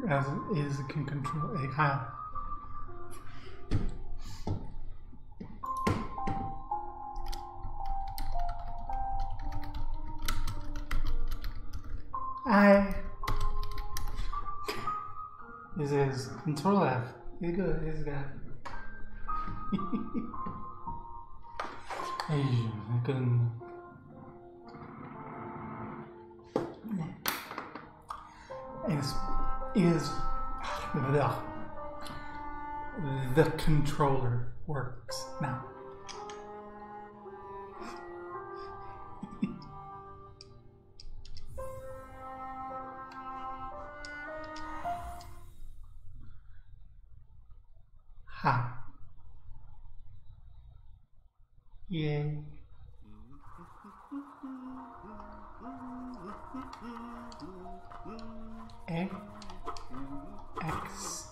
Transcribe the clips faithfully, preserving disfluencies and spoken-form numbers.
as it is it can control a how. I This is control F. It's good, it's good. Hey, I couldn't. Is is the controller works now. Ha. Yay. A X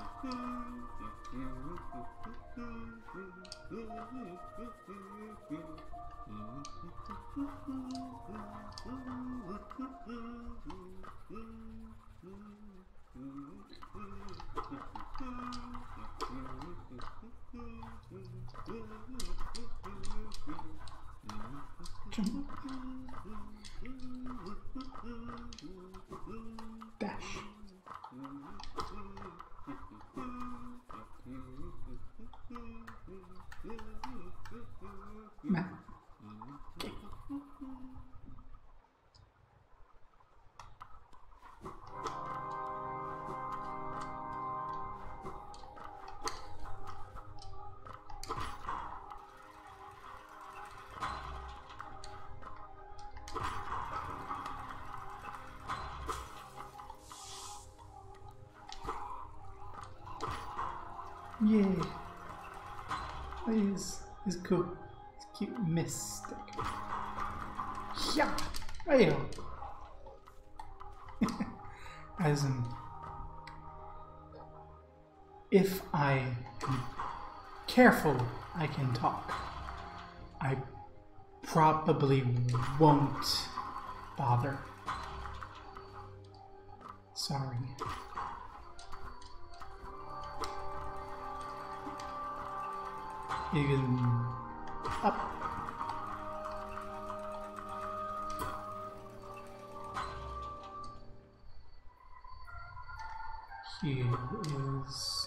dash. Map. Okay. Yay. Is is cool. It's cute mystic. Yeah. Right. As in, if I am careful, I can talk. I probably won't bother. Sorry. You can up. Here is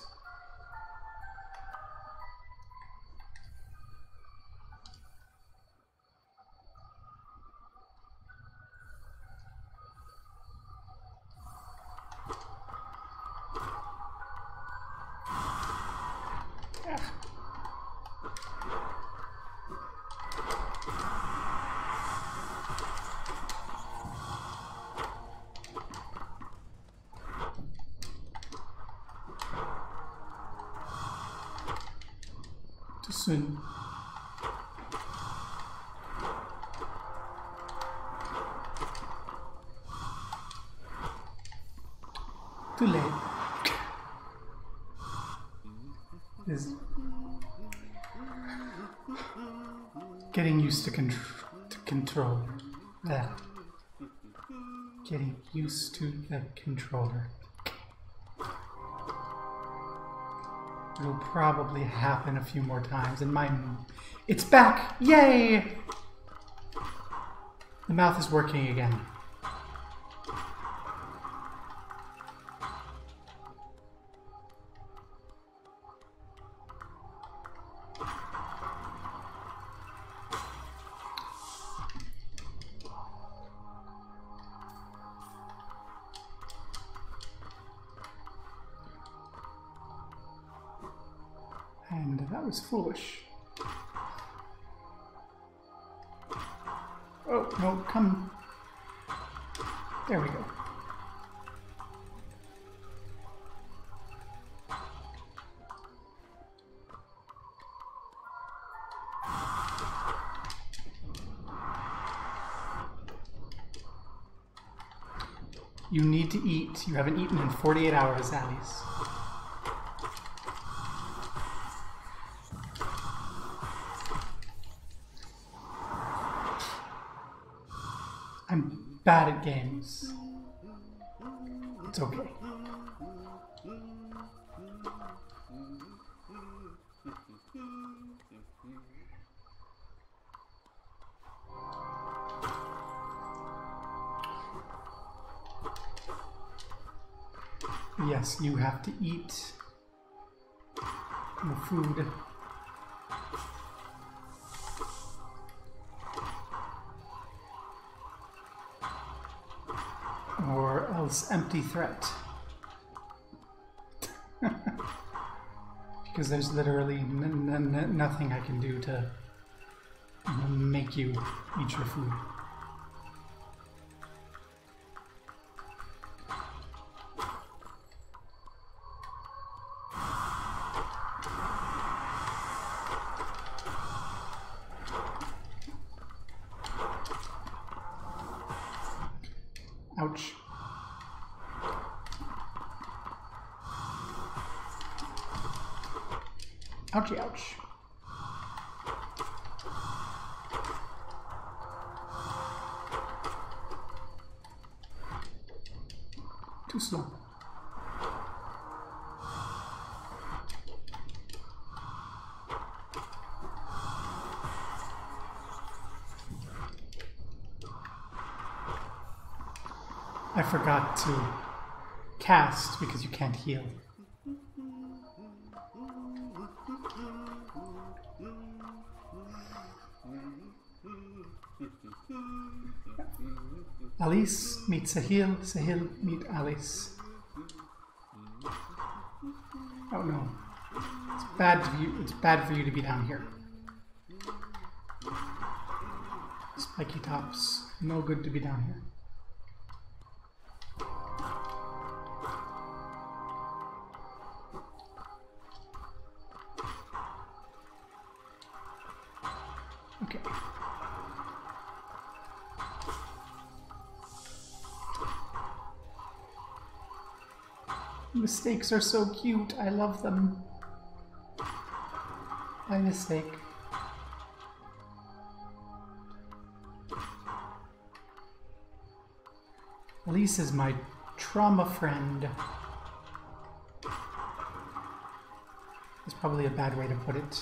too soon. Too late. Is getting used to, con to control that. Getting used to the controller. It'll probably happen a few more times, and my... It's back! Yay! The mouth is working again. And that was foolish. Oh, no, come. There we go. You need to eat. You haven't eaten in forty-eight hours, Alice. I'm bad at games. It's okay. Yes, you have to eat the food. Or else empty threat. Because there's literally n n nothing I can do to make you eat your food. Ouch. Ouchie, ouch. Too slow. I forgot to cast because you can't heal. Alice meet Sahil, Sahil meet Alice. Oh no. It's bad for you it's bad for you to be down here. Spiky tops. No good to be down here. Okay. Mistakes are so cute. I love them. By mistake. Elise is my trauma friend. That's probably a bad way to put it.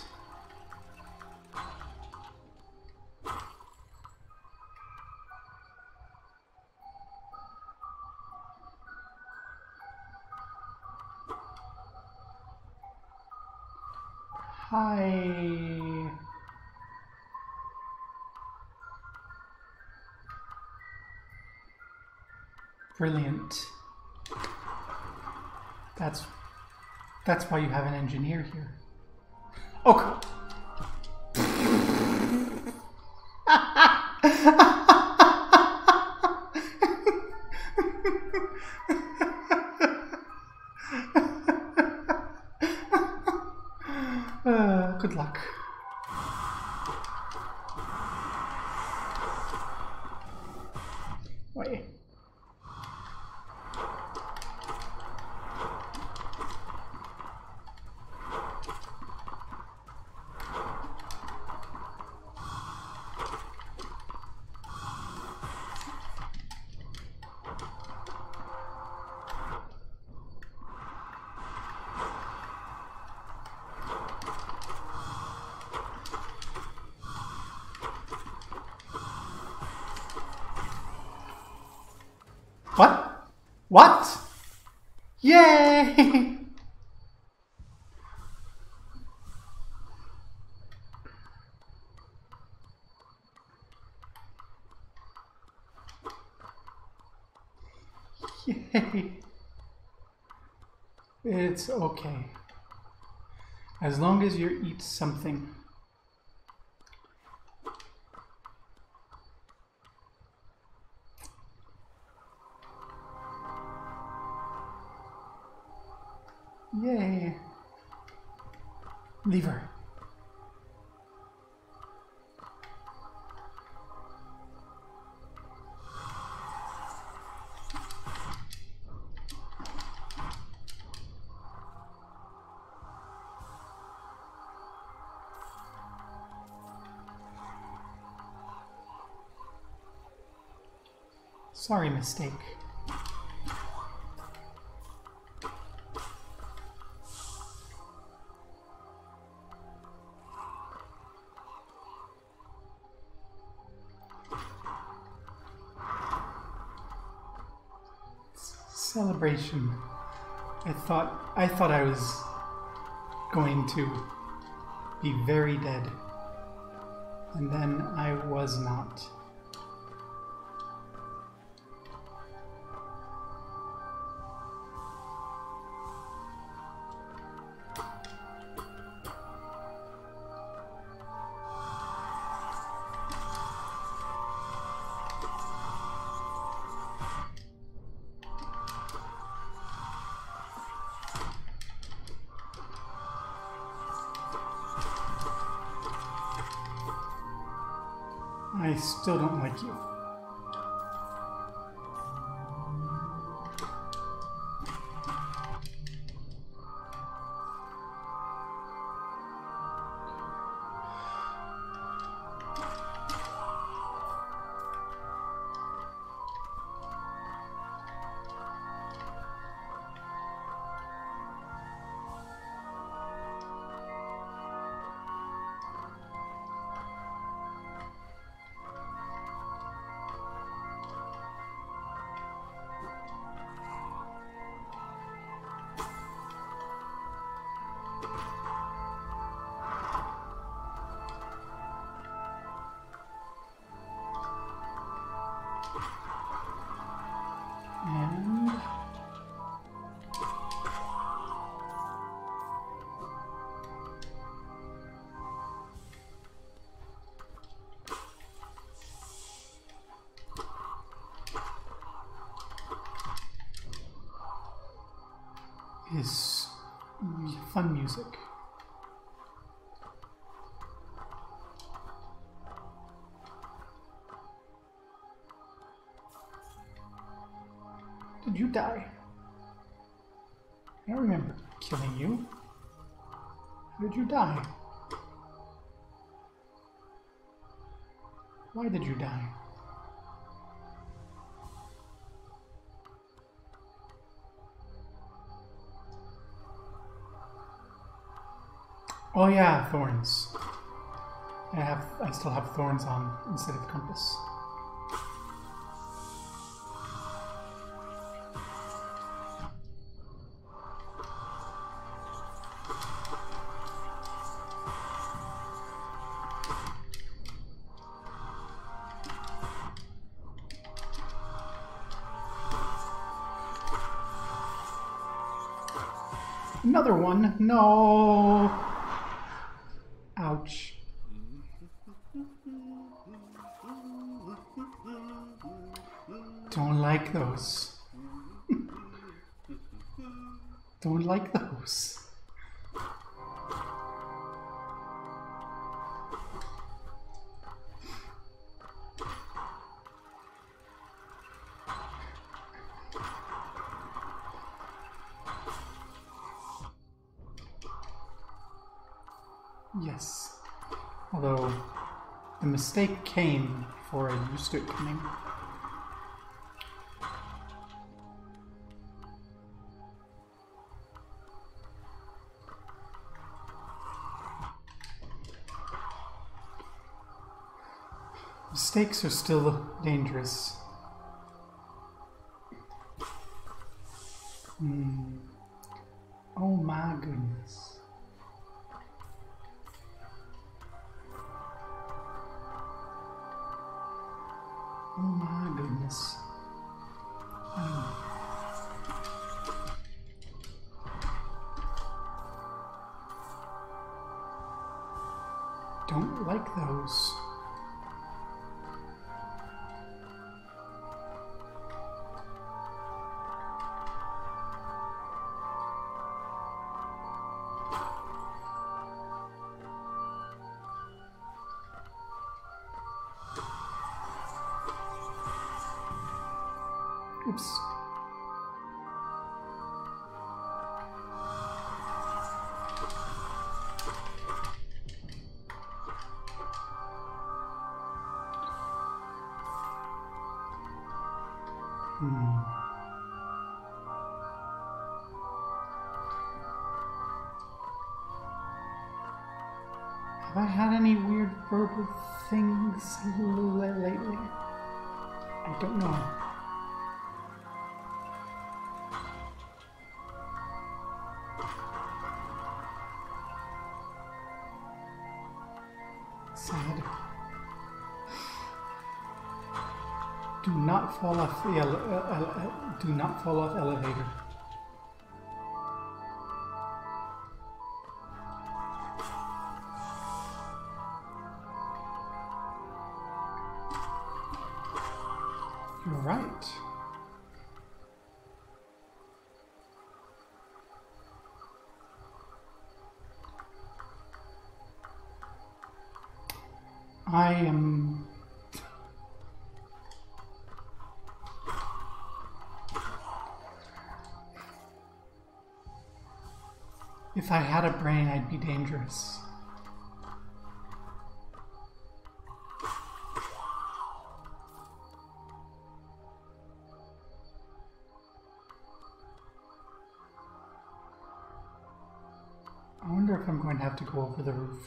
Hi. Brilliant. That's that's why you have an engineer here. Oh. uh, good luck. Wait. What? What? Yay! Yay! It's okay. As long as you eat something. Yay. Leave her. Sorry, mistake. celebration. I thought I thought I was going to be very dead. And then I was not. I still don't like you. And is fun music. Did you die? I don't remember killing you. How did you die? Why did you die? Oh yeah, thorns. I have I still have thorns on instead of the compass. Another one. No. Ouch. Don't like those. Don't like those. Yes. Although the mistake came before I used to it coming. Mistakes are still dangerous. Hmm. Oh my goodness. Oh my goodness. Oh. Don't like those. Oops. Hmm. Have I had any weird verbal things lately? I don't know. Do not fall off the ele uh, uh, do not fall off elevator. You're right. I am... If I had a brain, I'd be dangerous. I wonder if I'm going to have to go over the roof.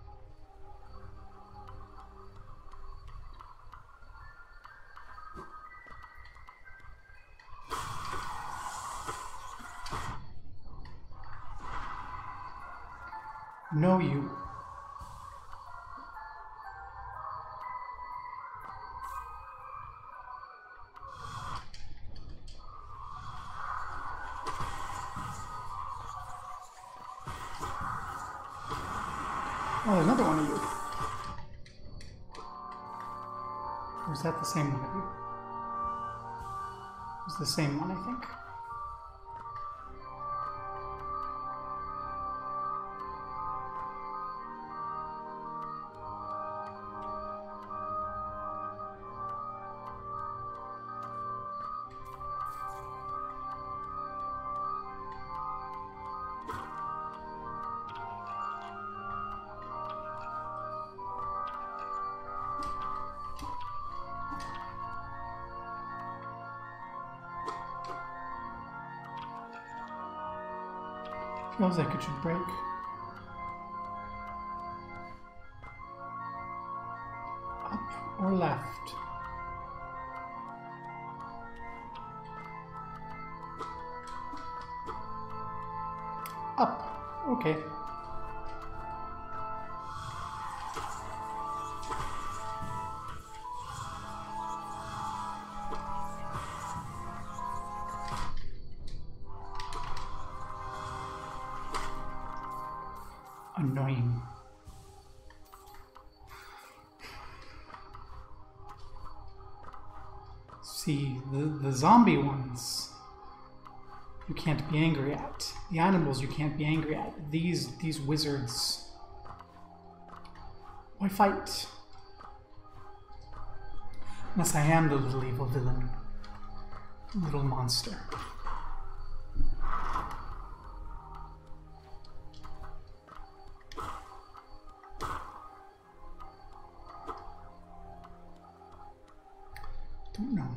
No, you. Oh, another one of you. Or is that the same one of you? It's the same one, I think. Feels like it should break. Up or left? Up. Okay. Annoying. See, the, the zombie ones you can't be angry at. The animals you can't be angry at. These, these wizards. Why fight? Unless I am the little evil villain. Little monster. Don't know.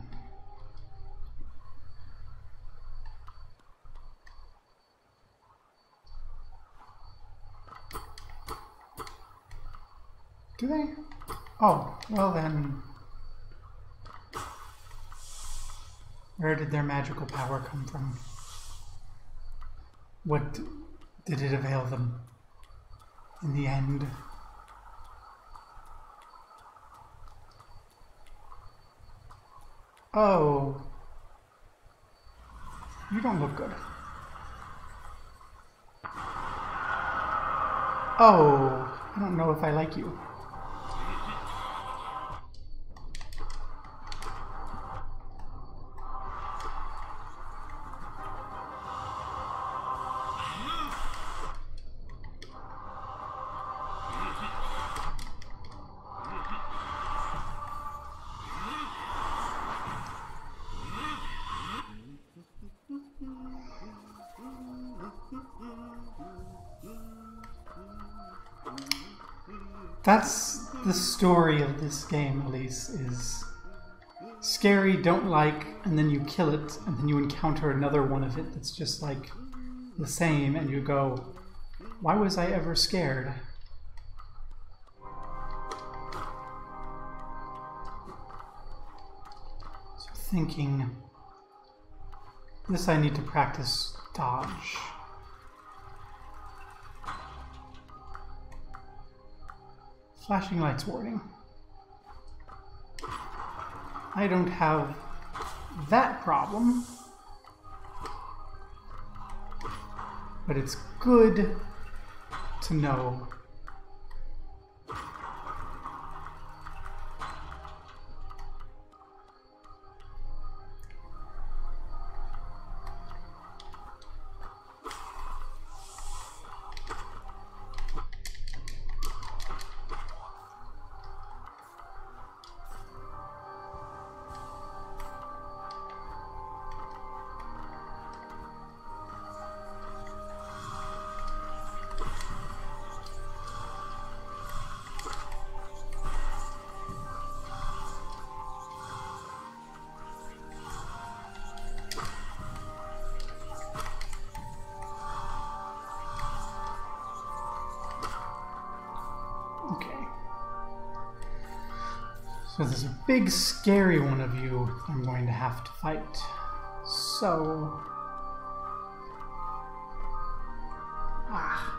Do they? Oh, well then. Where did their magical power come from? What did it avail them in the end? Oh, you don't look good. Oh, I don't know if I like you. That's the story of this game, Elise, is scary, don't like, and then you kill it, and then you encounter another one of it that's just like the same, and you go, why was I ever scared? So thinking, this I need to practice dodge. Flashing lights warning. I don't have that problem. But it's good to know. So there's a big, scary one of you I'm going to have to fight. So... Ah.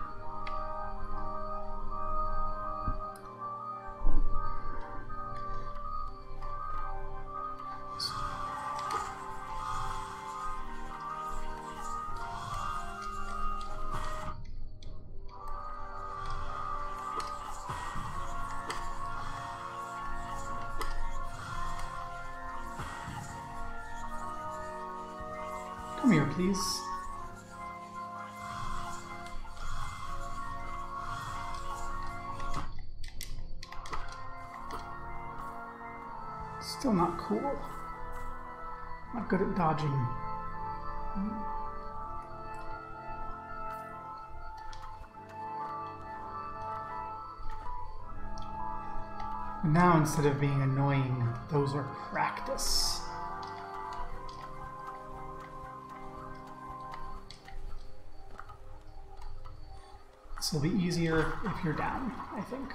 Come here, please. Still not cool. Not good at dodging. And now, instead of being annoying, those are practice. This will be easier if you're down, I think.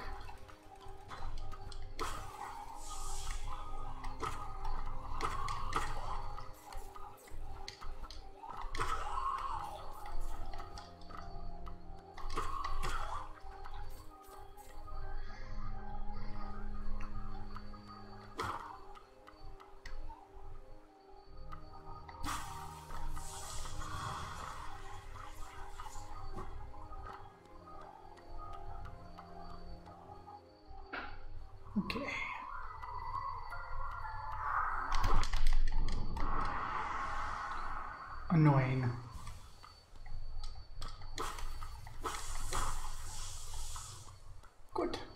Okay. Annoying. Good.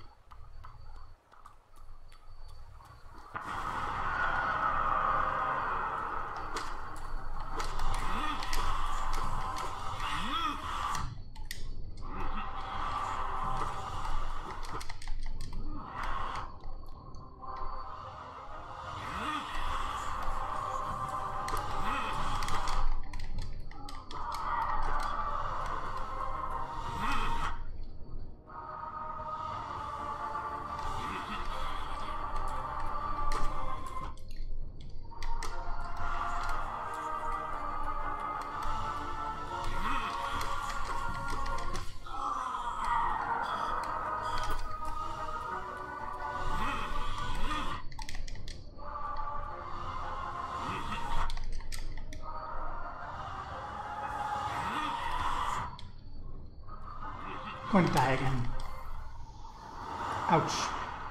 Going to die again. Ouch.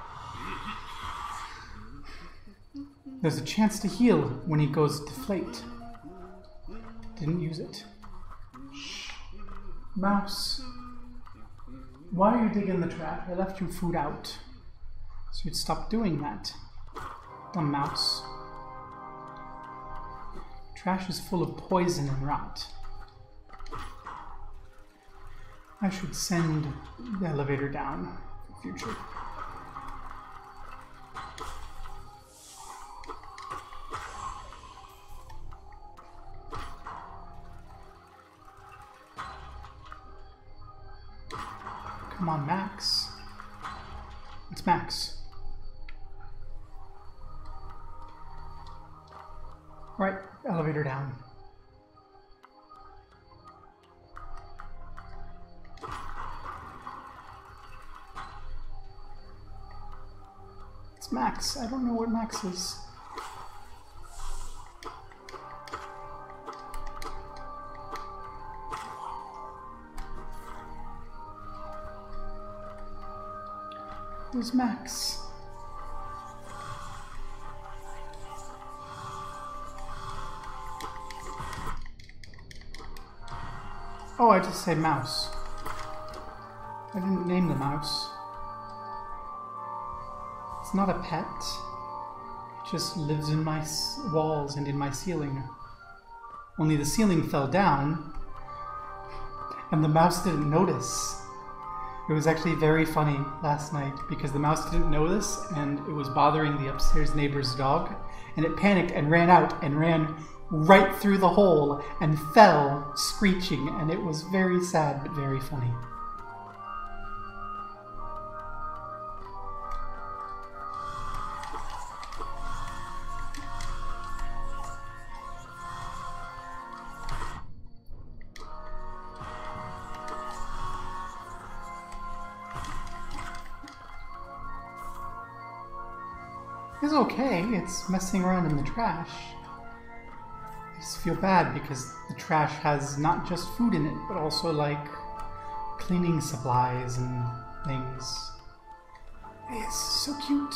There's a chance to heal when he goes deflate. Didn't use it. Shh. Mouse. Why are you digging the trap? I left you food out. So you'd stop doing that. Dumb mouse. Trash is full of poison and rot. I should send the elevator down for future. Come on, Max. It's Max. All right, elevator down. Max. I don't know what Max is. Where's Max? Oh, I just say mouse. I didn't name the mouse. It's not a pet. It just lives in my s walls and in my ceiling. Only the ceiling fell down, and the mouse didn't notice. It was actually very funny last night because the mouse didn't notice and it was bothering the upstairs neighbor's dog, and it panicked and ran out and ran right through the hole and fell screeching, and it was very sad but very funny. It's okay, it's messing around in the trash. I just feel bad because the trash has not just food in it, but also like cleaning supplies and things. It's so cute.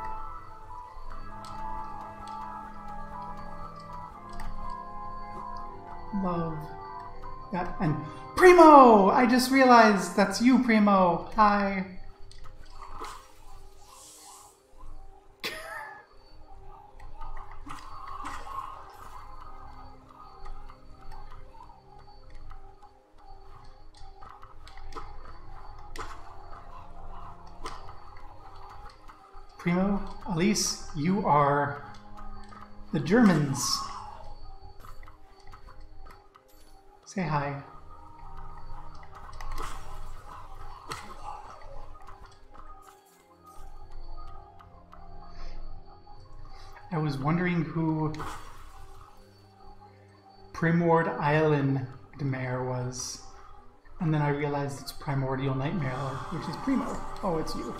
Love that. And Primo! I just realized that's you, Primo. Hi. Primo, Elise, you are the Germans. Say hi. I was wondering who Primord Island Mare was, and then I realized it's Primordial Nightmare, which is Primo. Oh, it's you.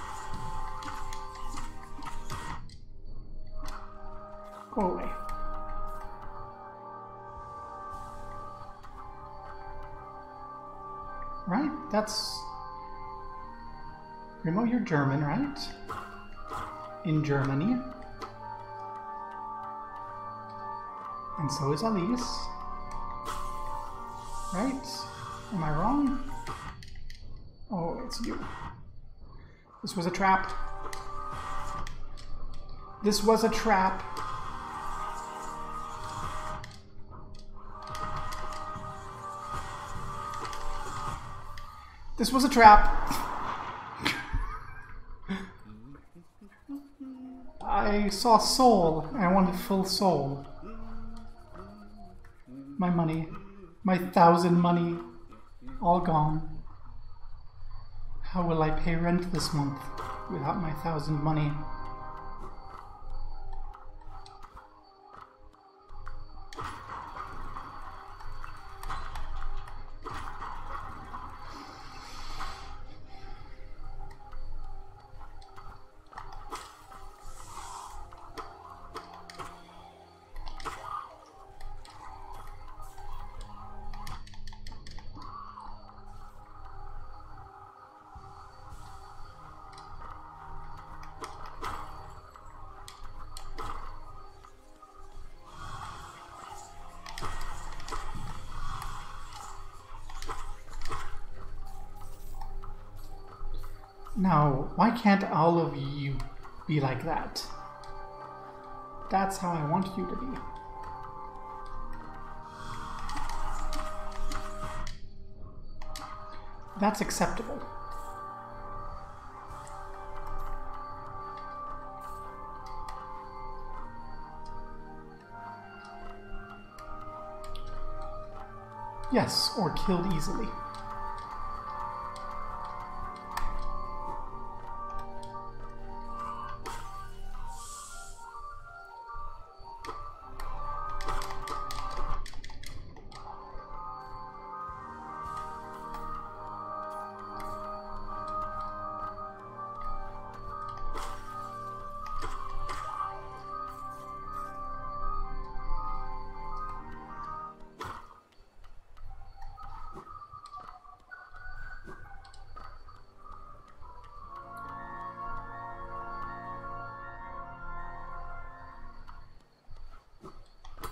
Go away. Right? That's... Primo, you're German, right? In Germany. And so is Elise. Right? Am I wrong? Oh, it's you. This was a trap. This was a trap. This was a trap. I saw soul. I wanted full soul. My money. My thousand money. All gone. How will I pay rent this month without my thousand money? Now, why can't all of you be like that? That's how I want you to be. That's acceptable. Yes, or killed easily.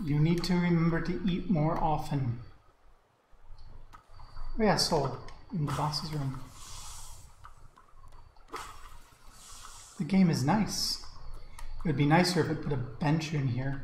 You need to remember to eat more often. Oh yeah, Soul, in the boss's room. The game is nice. It would be nicer if it put a bench in here.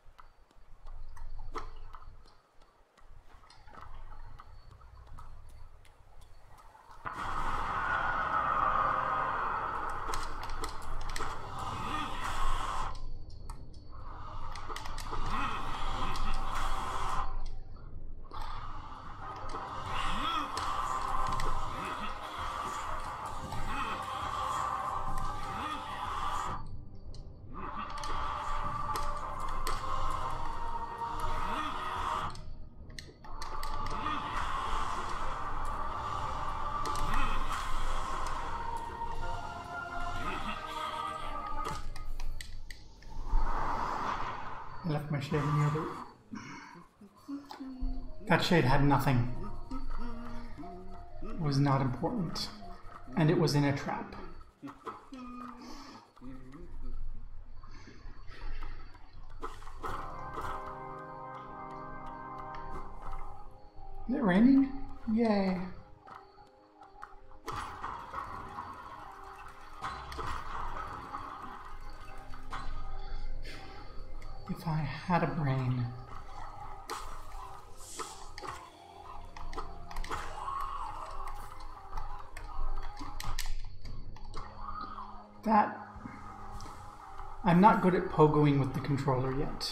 I left my shade in the other. That shade had nothing. It was not important. And it was in a trap. Is it raining? Yay. If I had a brain. That... I'm not good at pogoing with the controller yet.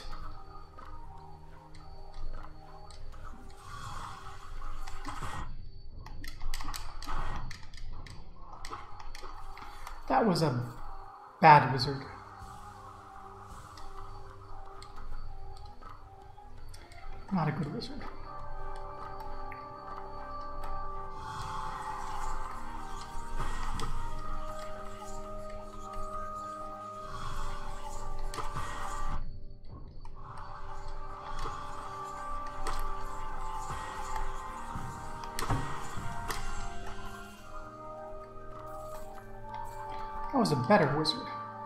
That was a bad wizard. Not a good wizard. That was a better wizard.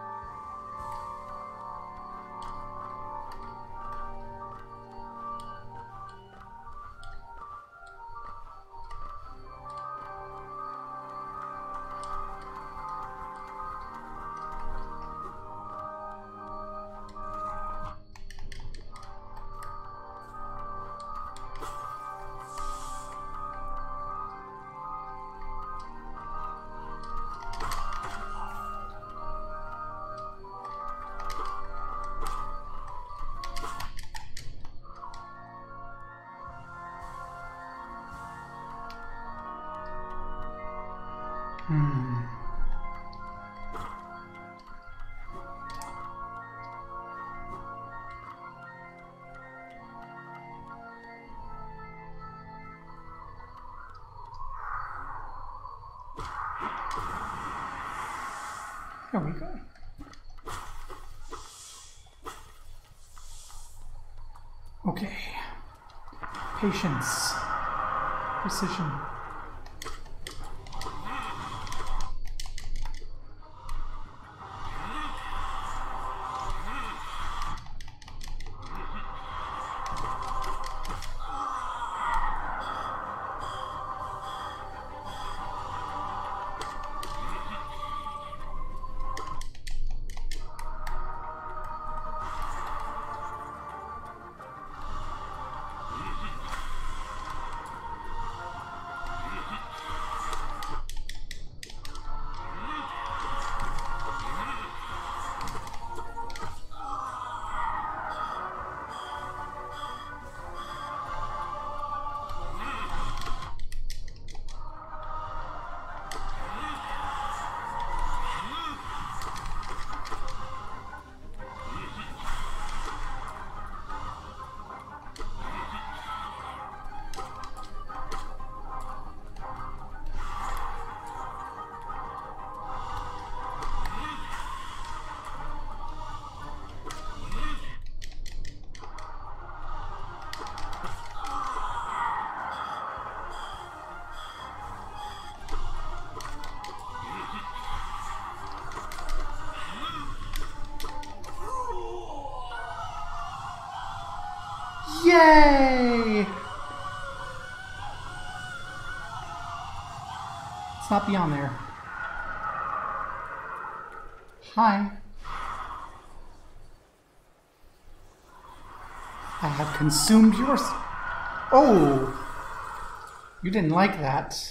Hmm. There we go. Okay. Patience. Precision. Yay! Let's not be on there. Hi. I have consumed yours. Oh! You didn't like that.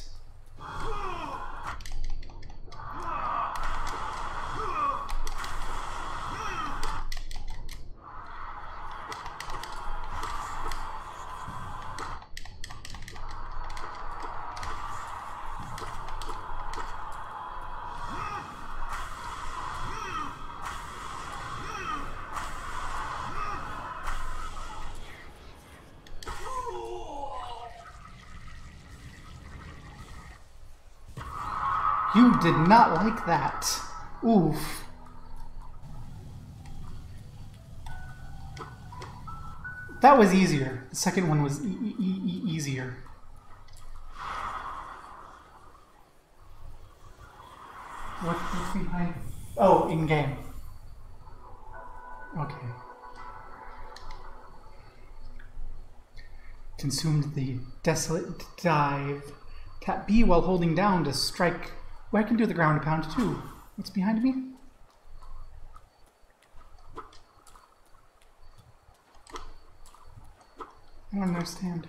You did not like that. Oof. That was easier. The second one was e e e easier. What, what's behind? Oh, in game. Okay. Consumed the desolate dive. Tap B while holding down to strike. Well, I can do the ground pound too. What's behind me? I don't understand.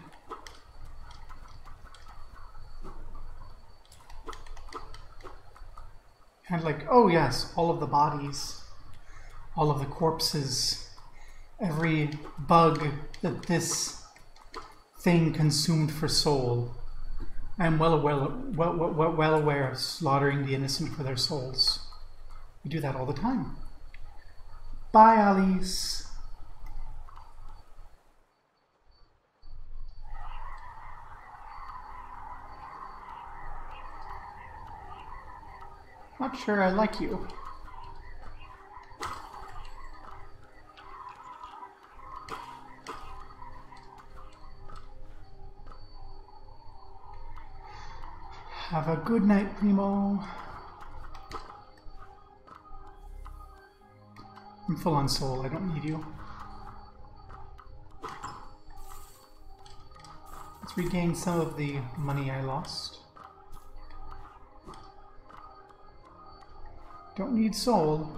And like, oh yes, all of the bodies, all of the corpses, every bug that this thing consumed for soul. I am well aware, well, well, well aware of slaughtering the innocent for their souls. We do that all the time. Bye, Alice. Not sure I like you. Have a good night, Primo. I'm full on soul. I don't need you. Let's regain some of the money I lost. Don't need soul.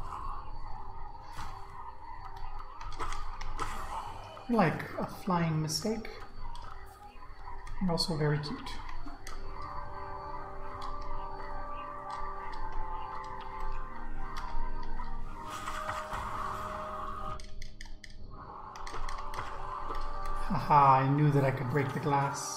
You're like a flying mistake. You're also very cute. Haha, I knew that I could break the glass.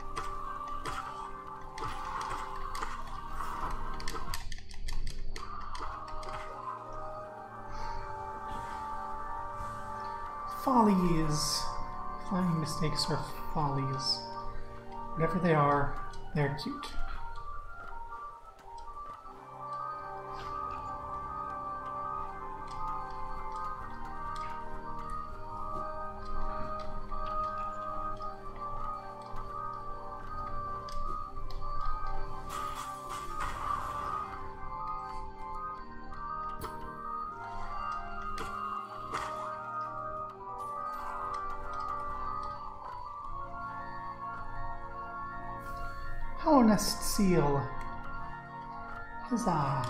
Follies. Flying mistakes are follies. Whatever they are, they're cute. Honest seal. Huzzah.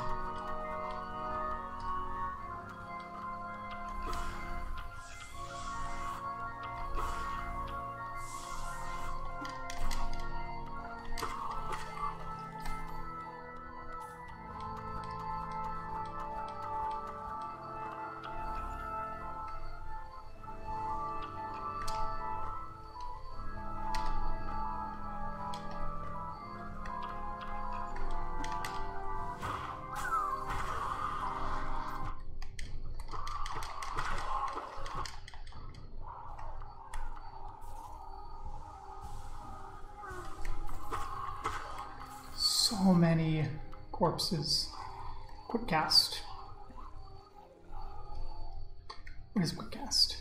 So many corpses. Quick cast. What is quick cast?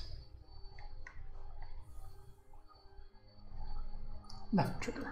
Left trigger.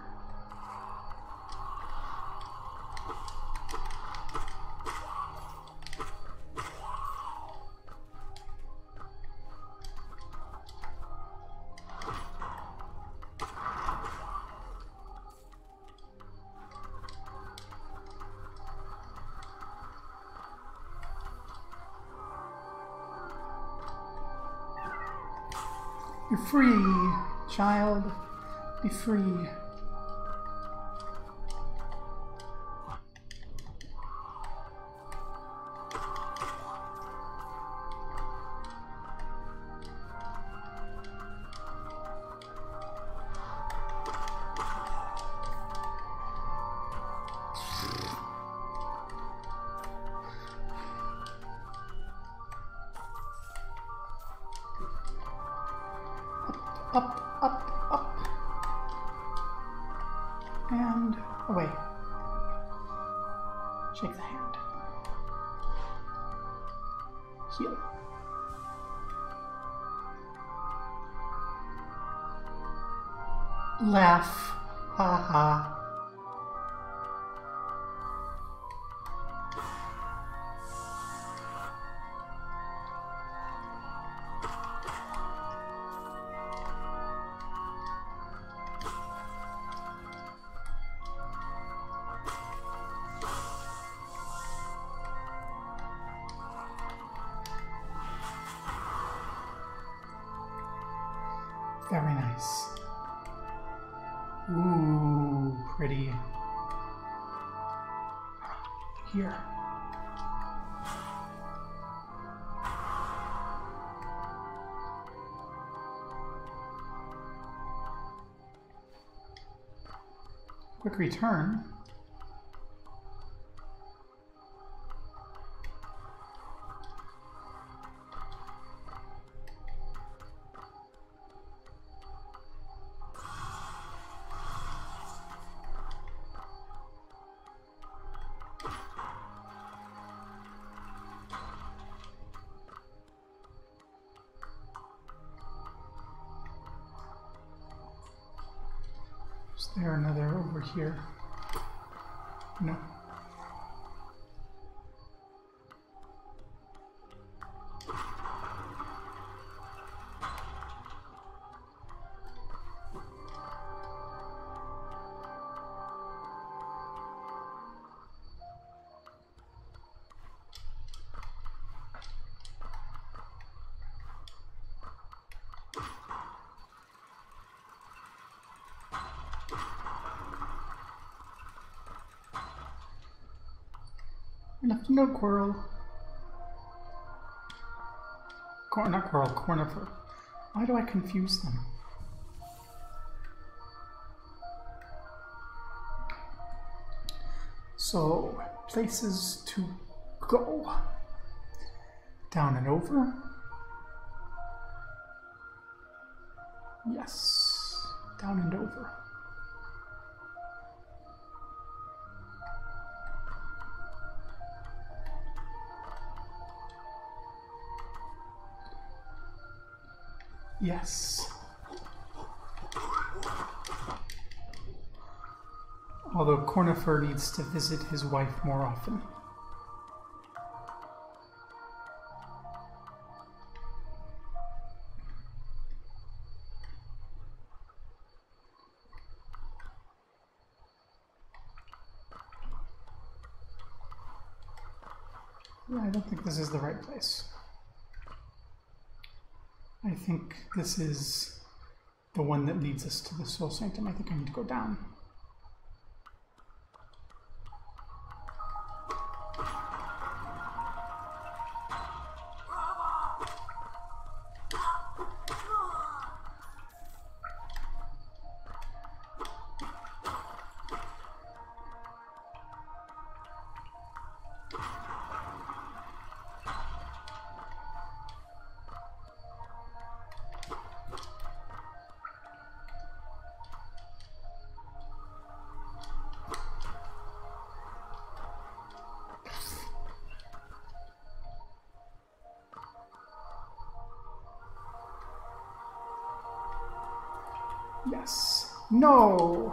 You're free, child. Be free. Up, up, up. And away. Shake the hand. Heal. Laugh. Ha ha. Very nice. Ooh, pretty. Here. Quick return. Is there another over here? No. Left no Quirrell. Cor not Quirrell, Cornifer. Why do I confuse them? So, places to go. Down and over. Yes, down and over. Yes. Although Cornifer needs to visit his wife more often. Yeah, I don't think this is the right place. I think this is the one that leads us to the Soul Sanctum. I think I need to go down. Yes. No.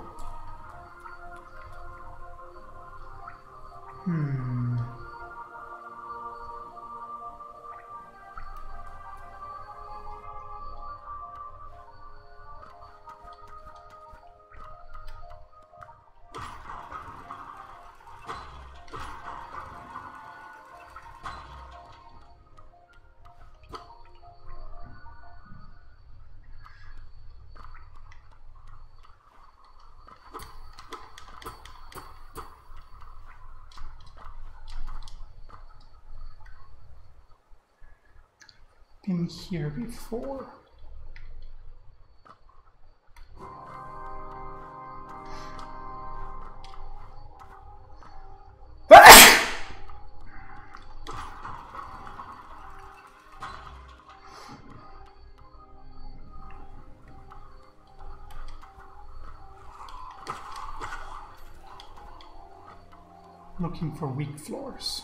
Hmm. been here before. Looking for weak floors.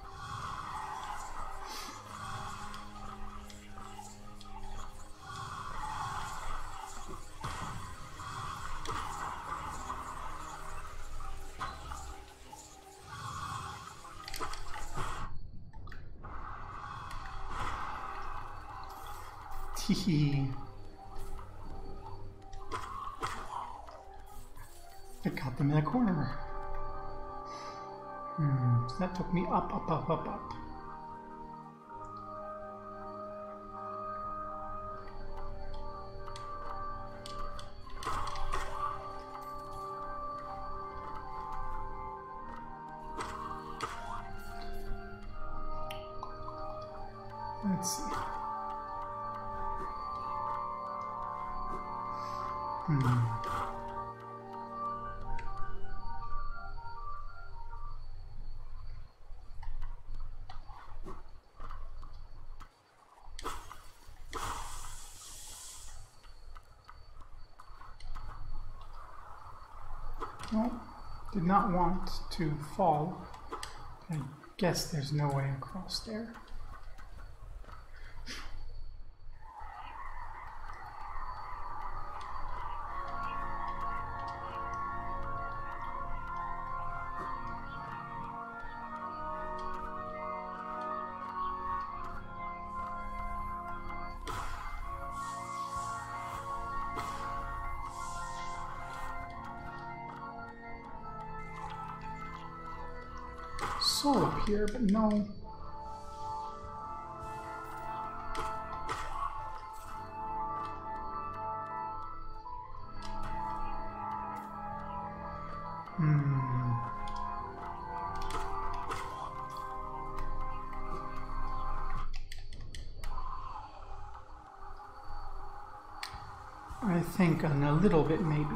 Teehee. I got them in a corner. Hmm, so that took me up, up, up, up, up. Let's see. Hmm. Well, did not want to fall. I guess there's no way across there. Soul up here, but no. Hmm. I think on a little bit, maybe.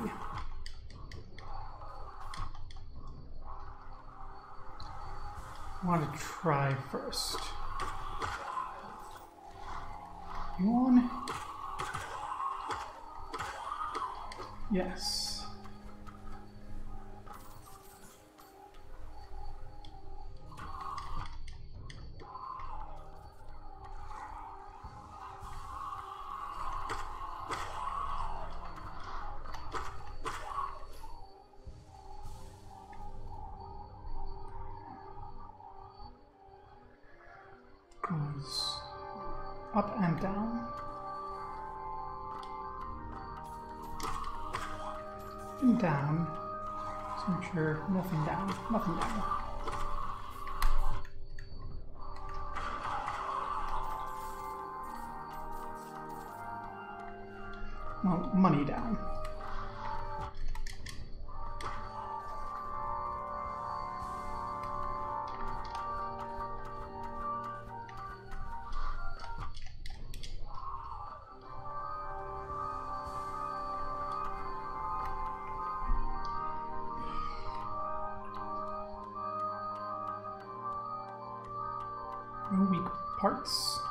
I want to try first. You on? Yes. Goes up and down. And down. So I'm sure nothing down, nothing down. Well, money down. No weak parts.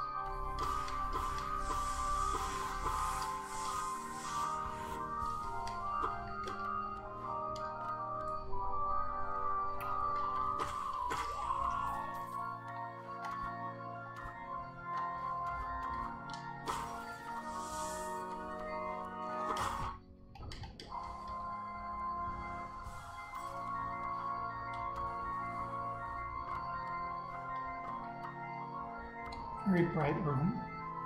Very bright room.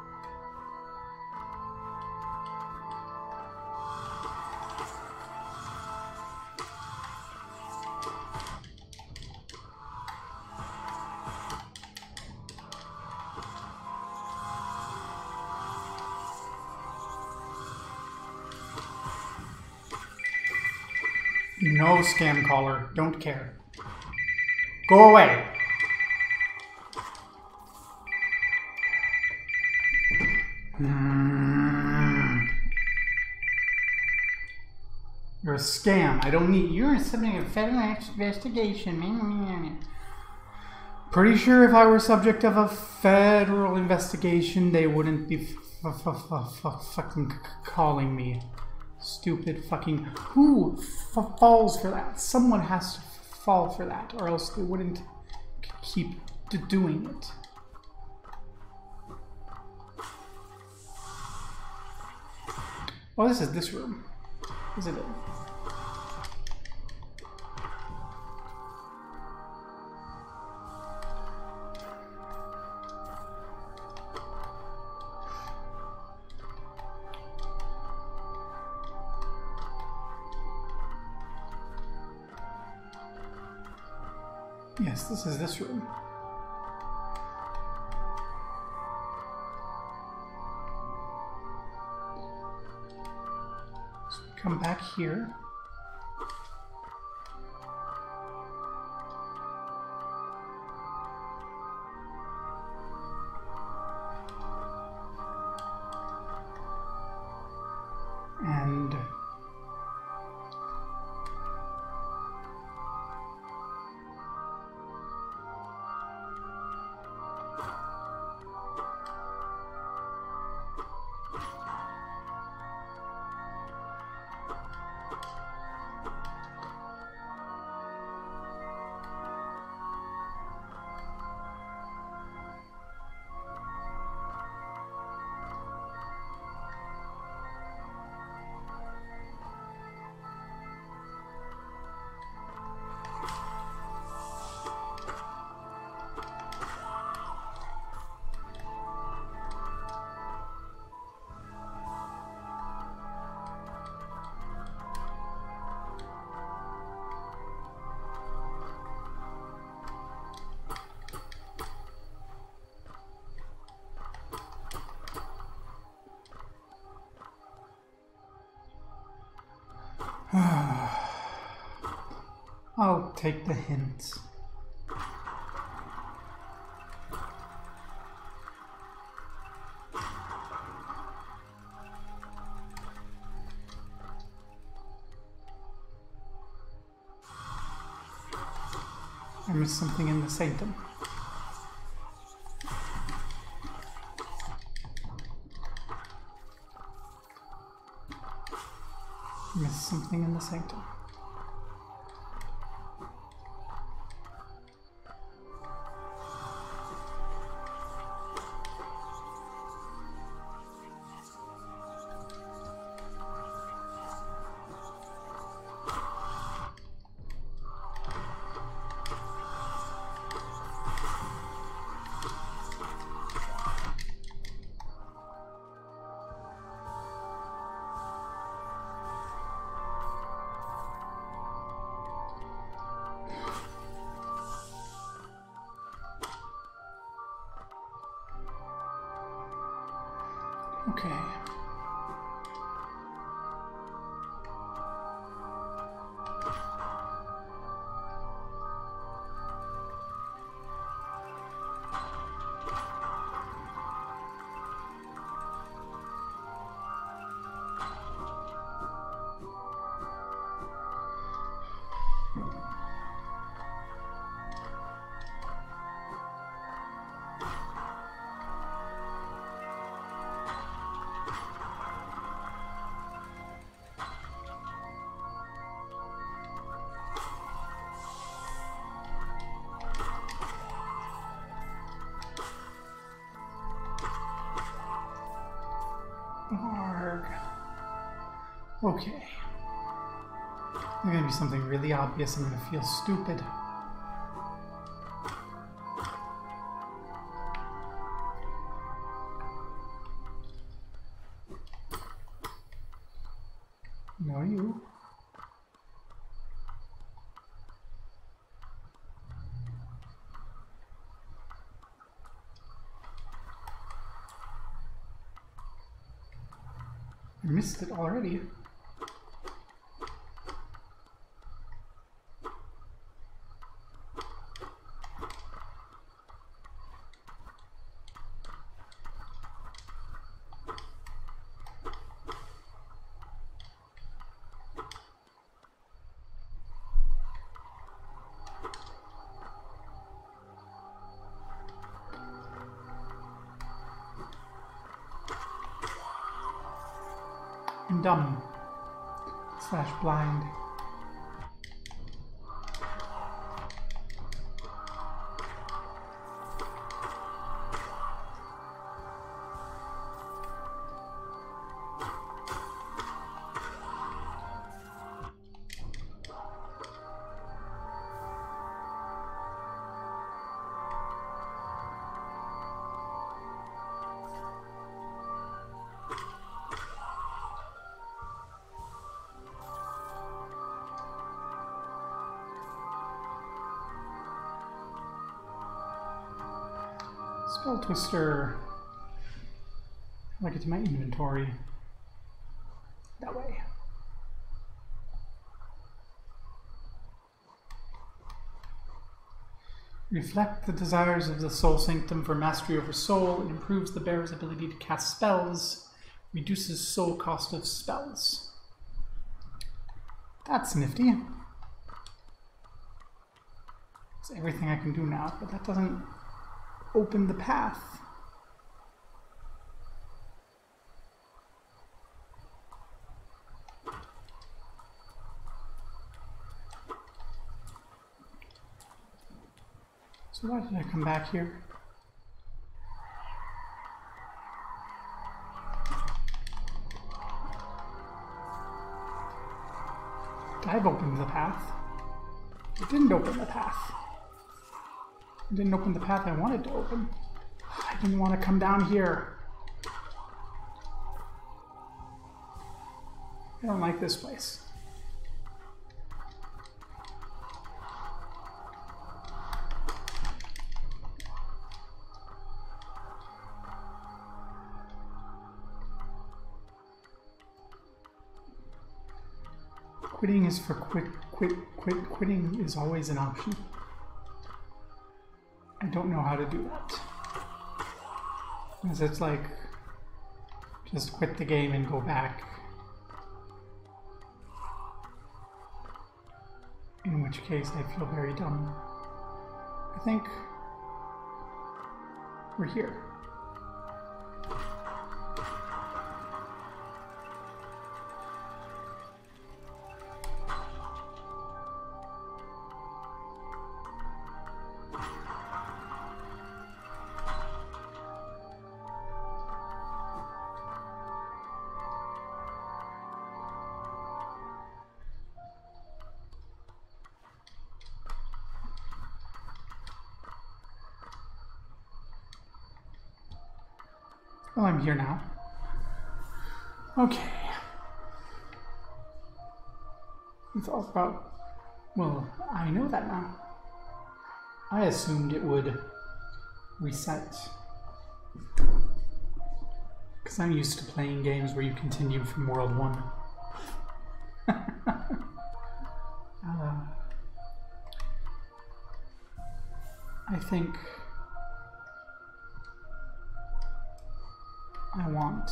No scam caller. Don't care. Go away. Mm. You're a scam. I don't need. You're subject of federal investigation. Pretty sure if I were subject of a federal investigation, they wouldn't be f f f fucking calling me. Stupid fucking. Who f falls for that? Someone has to fall for that, or else they wouldn't keep doing it. Oh, this is this room, isn't it? Yes, this is this room. So we come back here. And I'll take the hint. I missed something in the sanctum. Missed something in the sanctum. Okay. Arg. Okay. There's gonna be something really obvious. I'm gonna feel stupid. No, you. I missed it already. I'm dumb. Slash blind. Spell Twister. I'd like it to my inventory. That way. Reflect the desires of the Soul Sanctum for mastery over soul. It improves the bearer's ability to cast spells. Reduces soul cost of spells. That's nifty. It's everything I can do now, but that doesn't open the path. So why did I come back here? Dive opened the path. It didn't open the path. It didn't open the path I wanted to open. I didn't want to come down here. I don't like this place. Quitting is for quit, quit, quit. Quitting is always an option. I don't know how to do that. Because it's like, just quit the game and go back. In which case I feel very dumb. I think we're here. Well, I'm here now. Okay. It's all about... Well, I know that now. I assumed it would reset. Because I'm used to playing games where you continue from World one. uh, I think... I want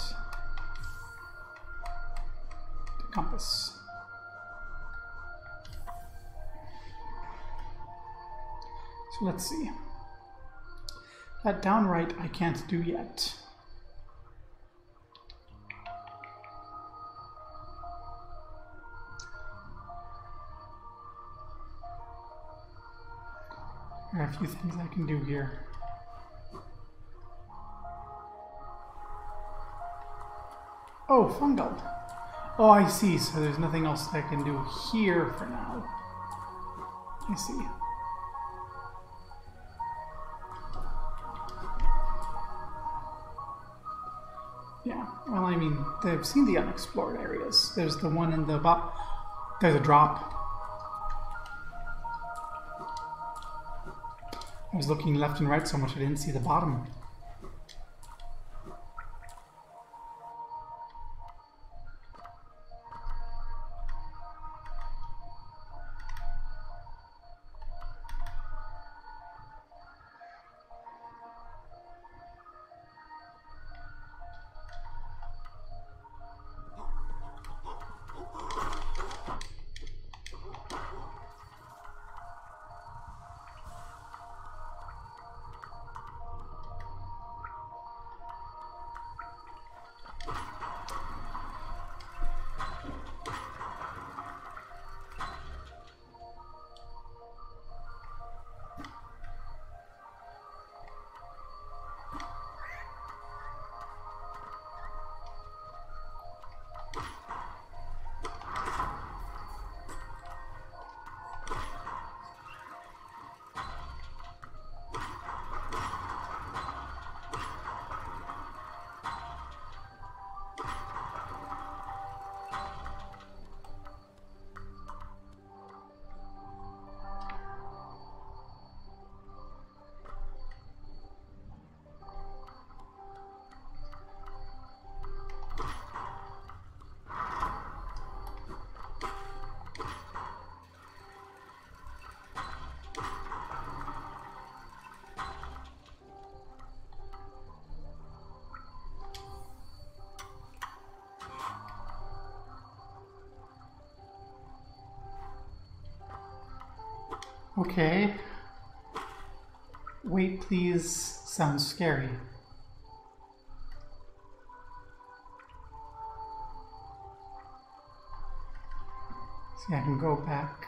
the compass. So let's see. That downright I can't do yet. There are a few things I can do here. Oh, fungal. Oh, I see. So there's nothing else that I can do here for now. I see. Yeah, well, I mean, I've seen the unexplored areas. There's the one in the bottom. There's a drop. I was looking left and right so much I didn't see the bottom. Okay. Wait, please. Sounds scary. See, I can go back.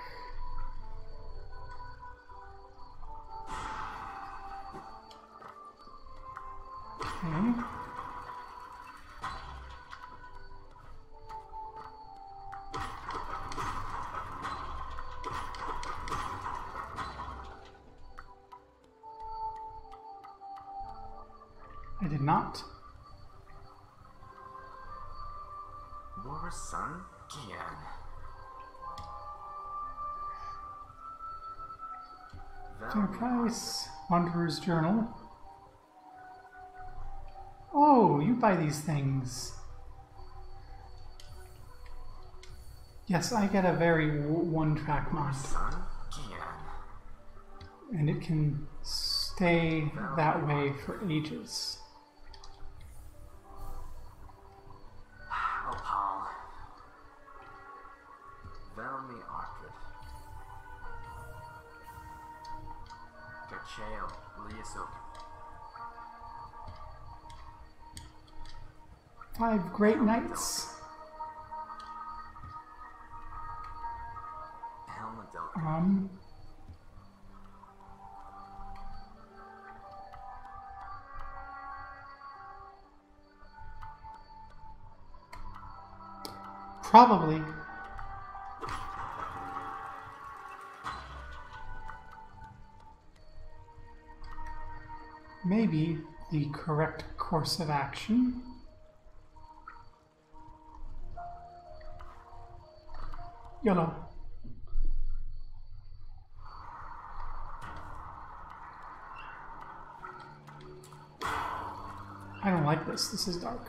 Okay. I did not. Mora-san? Gian. Price, Wanderer's Journal. Oh, you buy these things. Yes, I get a very one-track mind. And it can stay that way for ages. Opal. Velmi Arcid. Gacheo Liasuk. Five great nights. Um. Probably. Maybe the correct course of action. Yellow. I don't like this. This is dark.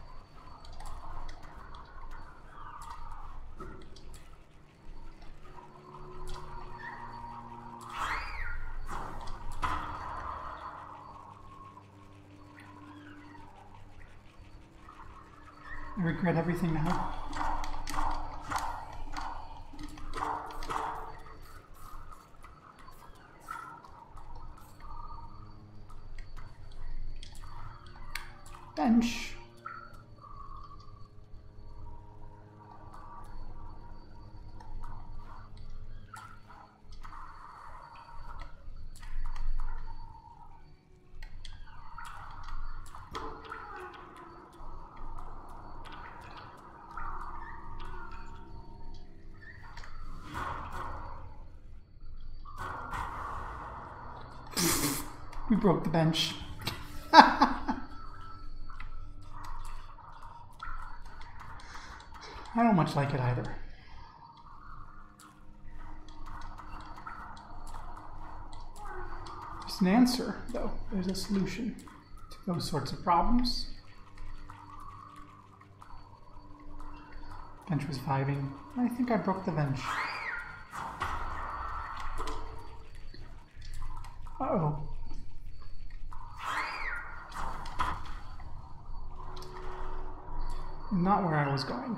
I regret everything now. Bench. We broke the bench. I don't much like it either. There's an answer, though. There's a solution to those sorts of problems. Bench was vibing. I think I broke the bench. Uh-oh. Not where I was going.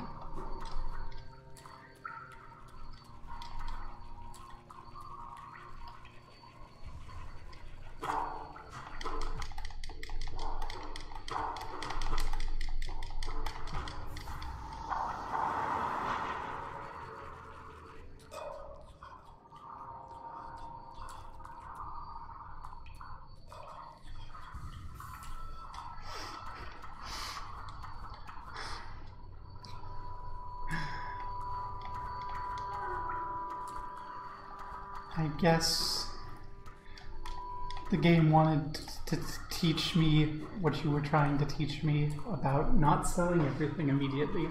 I guess the game wanted to teach me what you were trying to teach me about not selling everything immediately.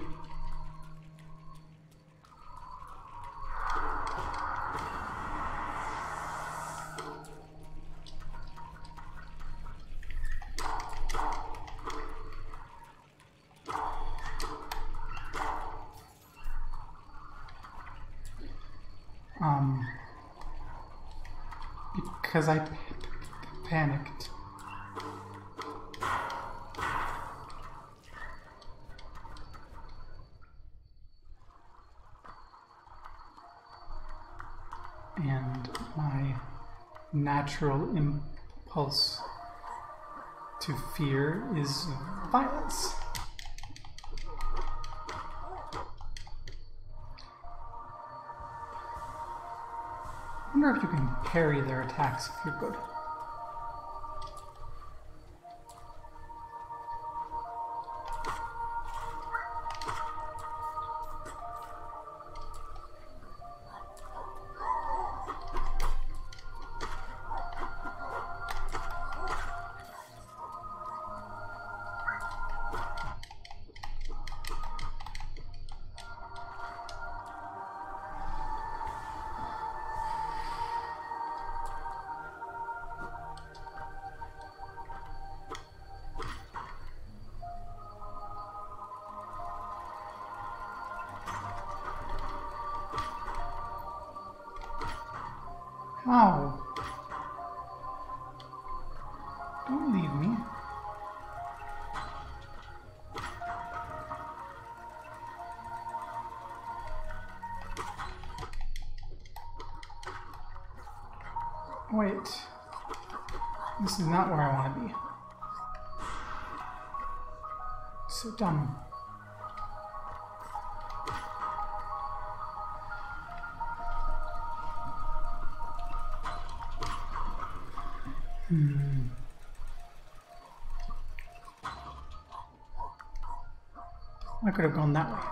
Um... Because I p p panicked. and my natural impulse to fear is violence. I wonder if you can parry their attacks if you're good. How? Don't leave me. Wait. This is not where I want to be. So dumb. Hmm. I could have gone that way.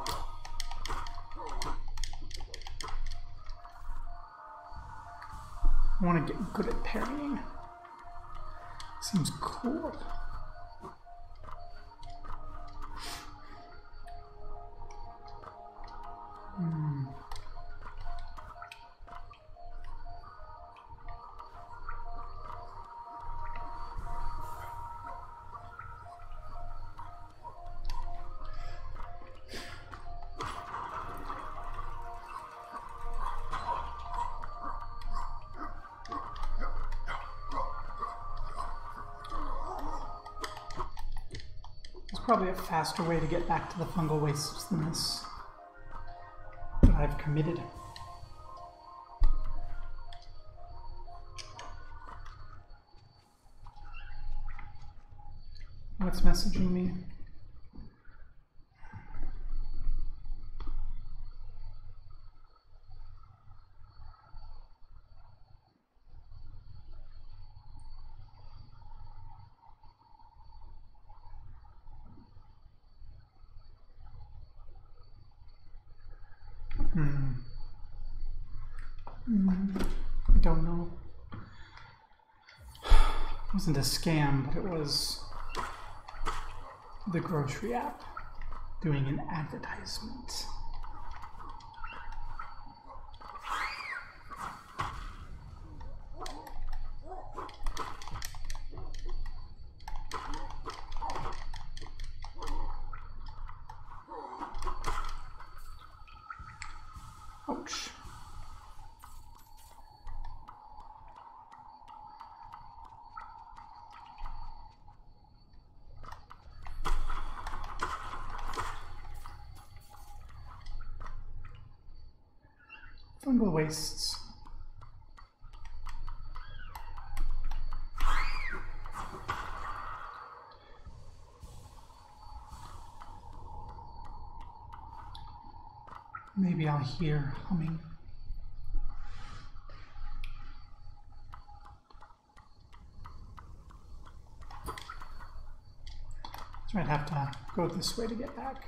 I want to get good at parrying. Seems cool. Hmm. Probably a faster way to get back to the fungal wastes than this. But I've committed. What's messaging me? Hmm. Hmm. I don't know. It wasn't a scam, but it was the grocery app doing an advertisement. Ouch. Fungal wastes. Maybe I'll hear humming. So I'd have to go this way to get back.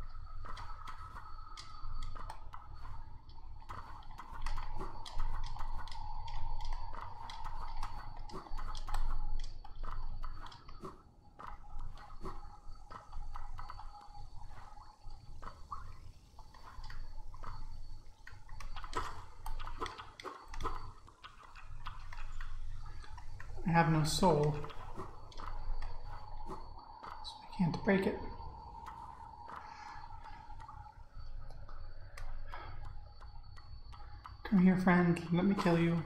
I have no soul, so I can't break it. Come here, friend. Let me kill you.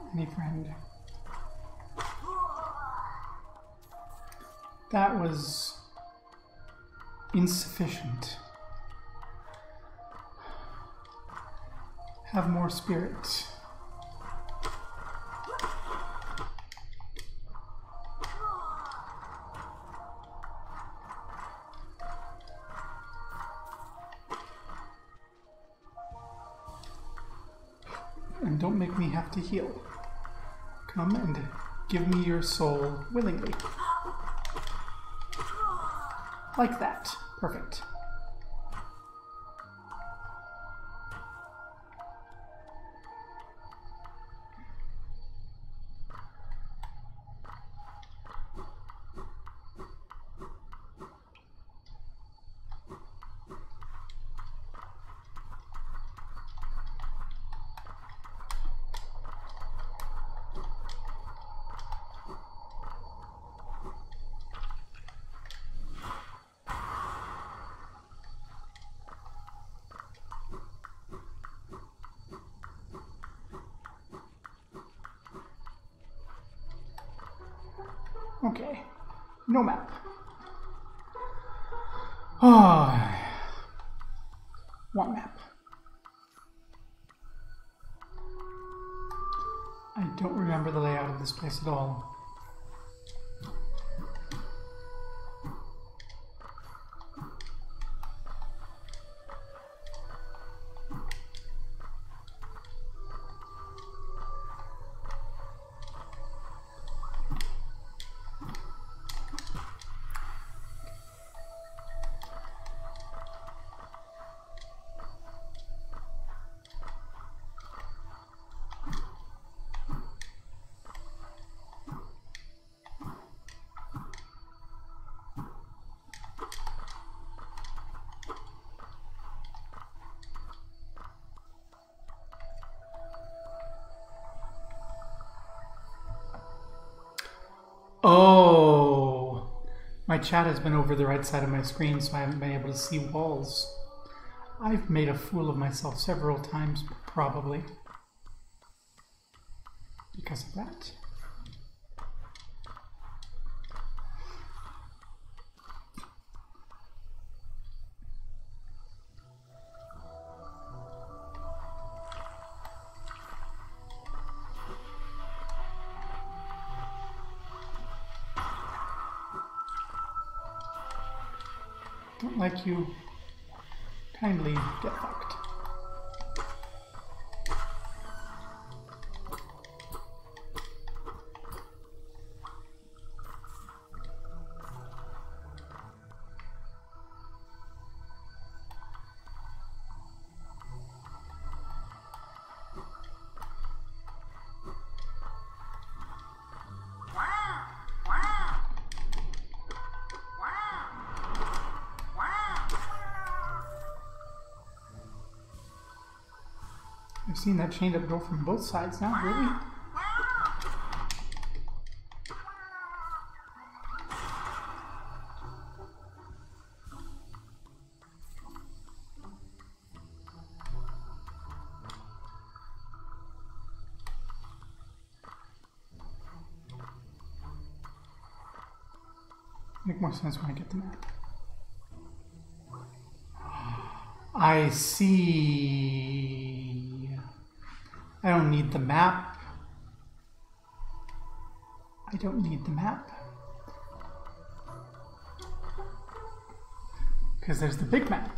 Any friend. That was insufficient. Have more spirit. And don't make me have to heal. Come and give me your soul willingly. Like that. Perfect. Okay, no map. Oh, one map. I don't remember the layout of this place at all. Oh, my chat has been over the right side of my screen, so I haven't been able to see walls. I've made a fool of myself several times, probably, because of that. Don't like you. Kindly get fucked. I've seen that chained up door from both sides now, really? Make more sense when I get the map. I see. I don't need the map. I don't need the map. Because there's the big map.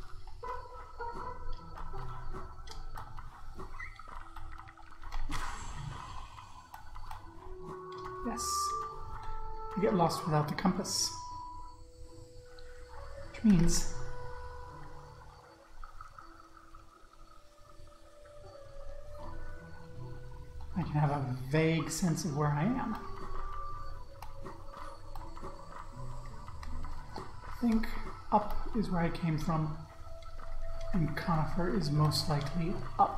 Yes. You get lost without the compass. Which means I can have a vague sense of where I am. I think up is where I came from, and Conifer is most likely up.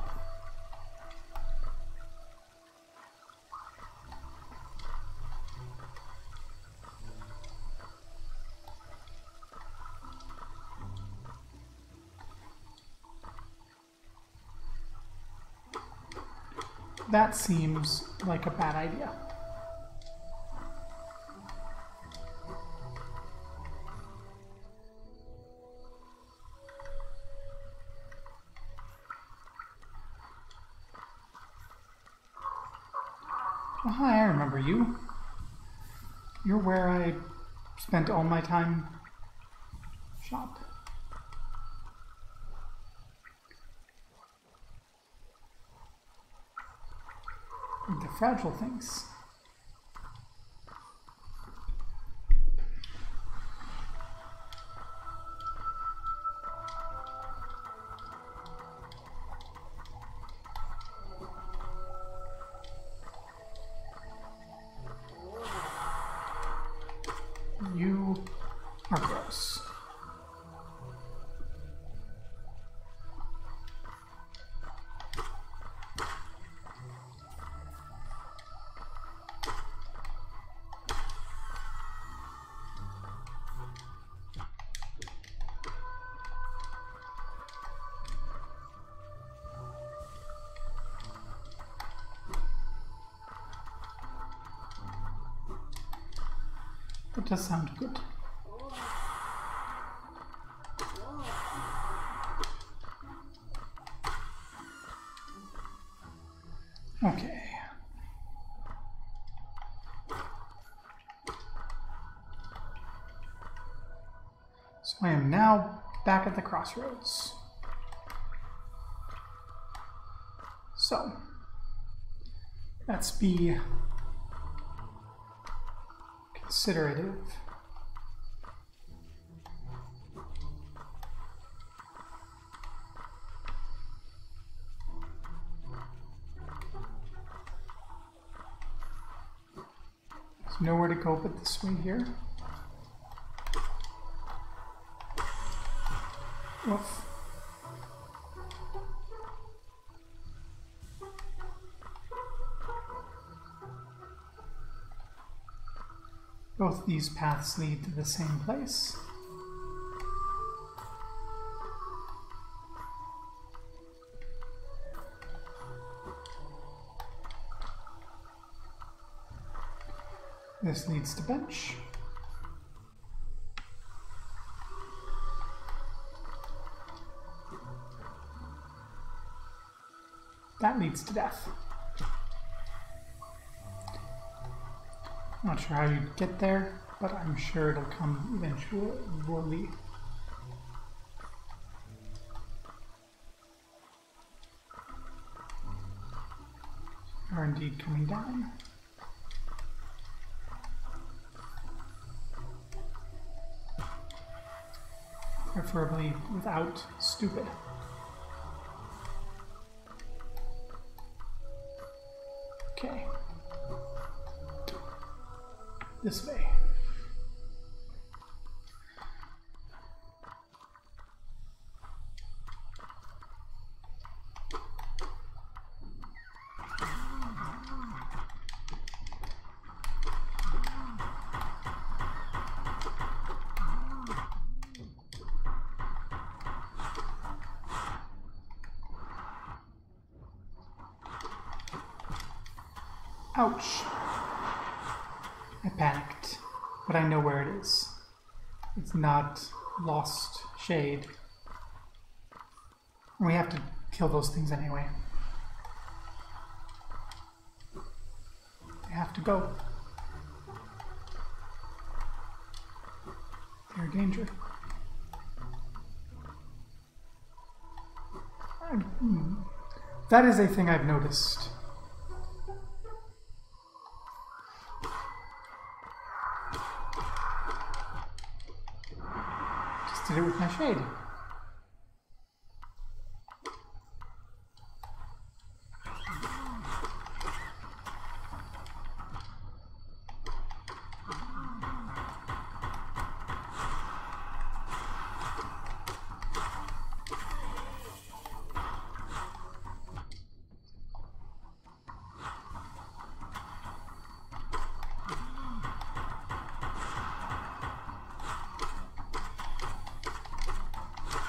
That seems like a bad idea. Oh, hi, I remember you. You're where I spent all my time shop. The fragile things. You are gross. That does sound good. Okay. So I am now back at the crossroads. So, let's be considerative. There's nowhere to go but this way here. Woof. Both these paths lead to the same place. This leads to bench. That leads to death. Not sure how you get there, but I'm sure it'll come eventually. Are indeed coming down. Preferably without stupid. Okay. This way. Ouch. I panicked, but I know where it is. It's not Lost Shade. We have to kill those things anyway. They have to go. They're a danger. I, that is a thing I've noticed. Did it with my shade.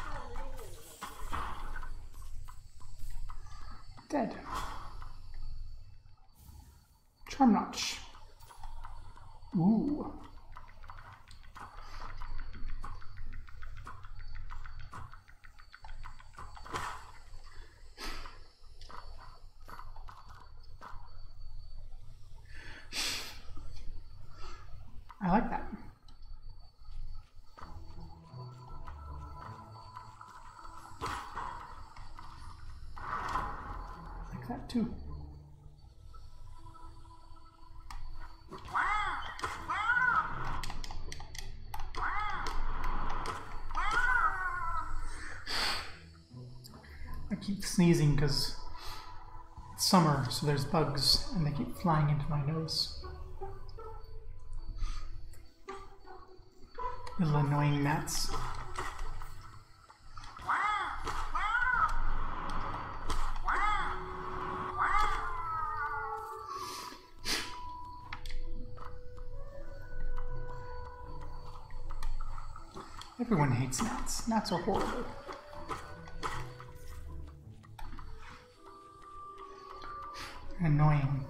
Dead. Charm Notch. Ooh. I like that. I like that too. I keep sneezing because it's summer, so there's bugs, and they keep flying into my nose. Little annoying gnats. Everyone hates gnats. Gnats are horrible. Annoying.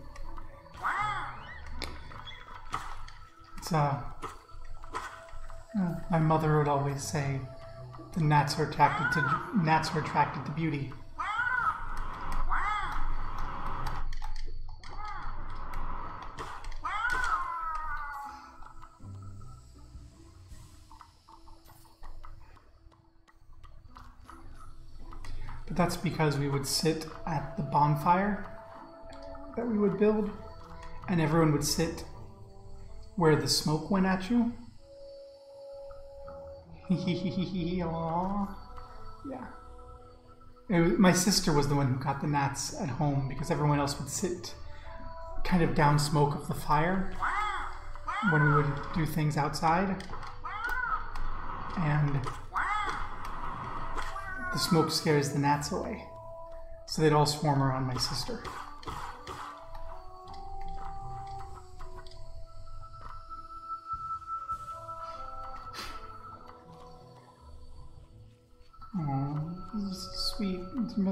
It's uh, uh, my mother would always say, "The gnats are attracted to gnats are attracted to beauty." But that's because we would sit at the bonfire that we would build, and everyone would sit where the smoke went at you. Aww. Yeah. It was, my sister was the one who got the gnats at home because everyone else would sit kind of down smoke of the fire when we would do things outside. And the smoke scares the gnats away. So they'd all swarm around my sister. Oh, this is sweet.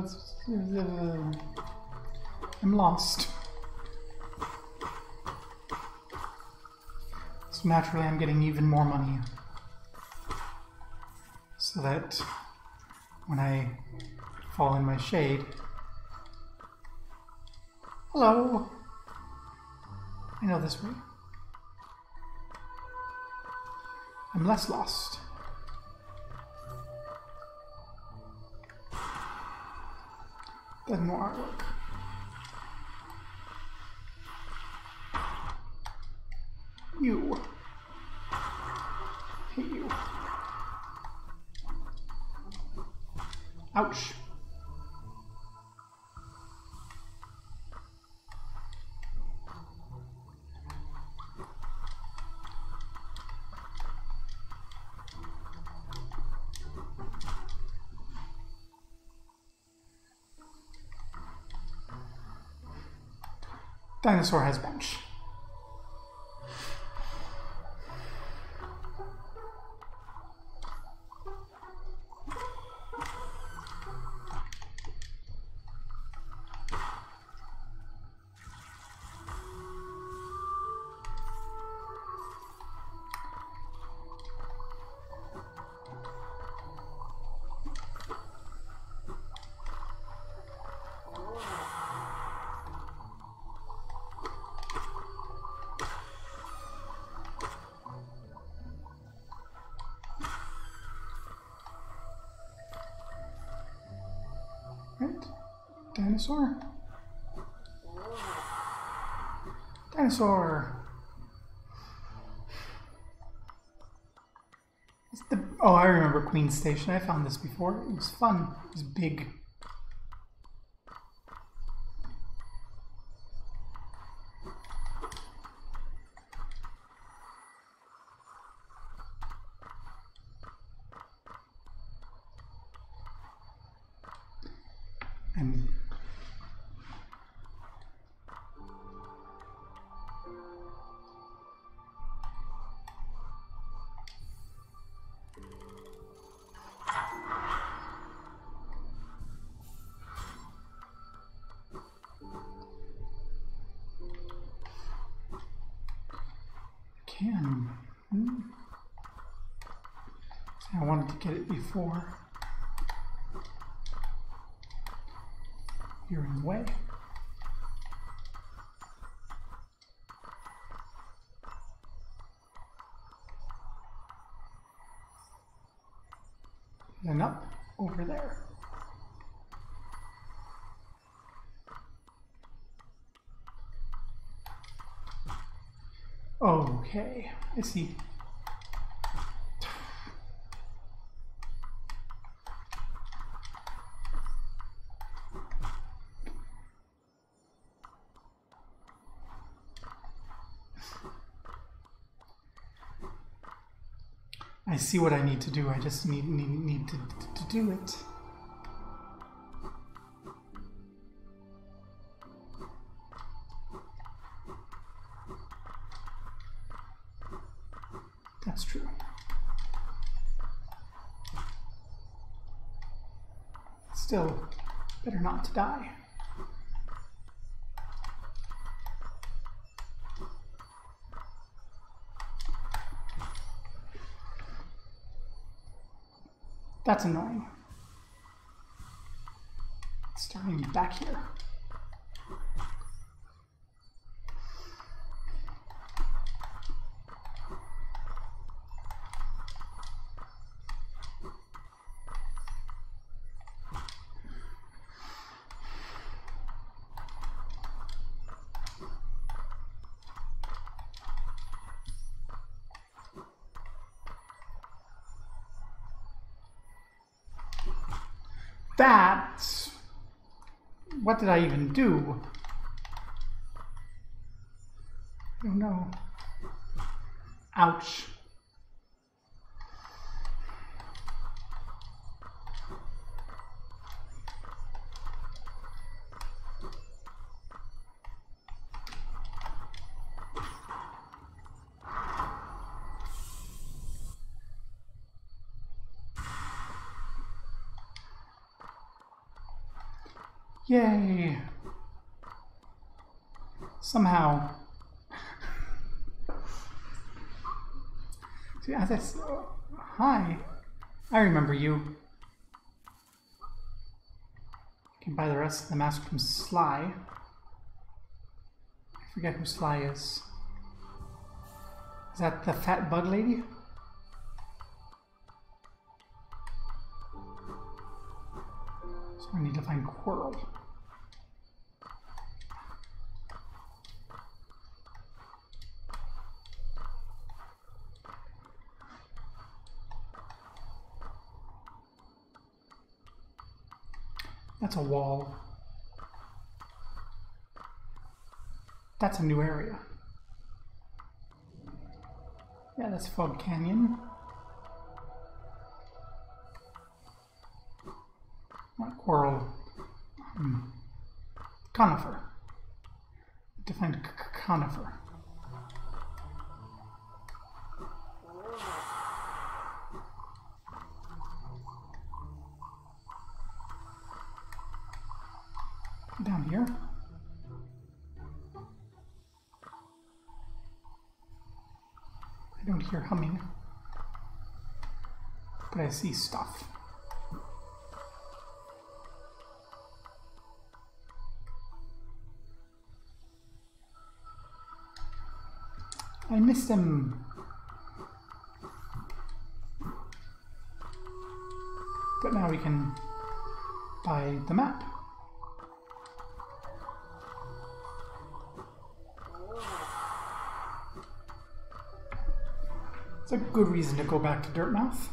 I'm lost. So naturally I'm getting even more money. So that when I fall in my shade... Hello! I know this way. I'm less lost. Then more artwork. You. Hate you. Ouch. Dinosaur has bench. Right? Dinosaur? Dinosaur! It's the, oh, I remember Queen Station. I found this before. It was fun. It was big. And can. Hmm. I wanted to get it before. You're in the way. And up over there. Okay, I see. I see what I need to do. I just need need, need to, to do it. That's true. Still, better not to die. That's annoying. Starting back here. That, what did I even do? I don't know. Ouch. Yay! Somehow. See, as I s- oh, hi. I remember you. You can buy the rest of the mask from Sly. I forget who Sly is. Is that the fat bug lady? So I need to find Quirrell. That's a wall. That's a new area. Yeah, that's Fog Canyon. Not Quirrell. Um, conifer. To find c c conifer. Down here. I don't hear humming, but I see stuff. I missed him. But now we can buy the map. It's a good reason to go back to Dirtmouth.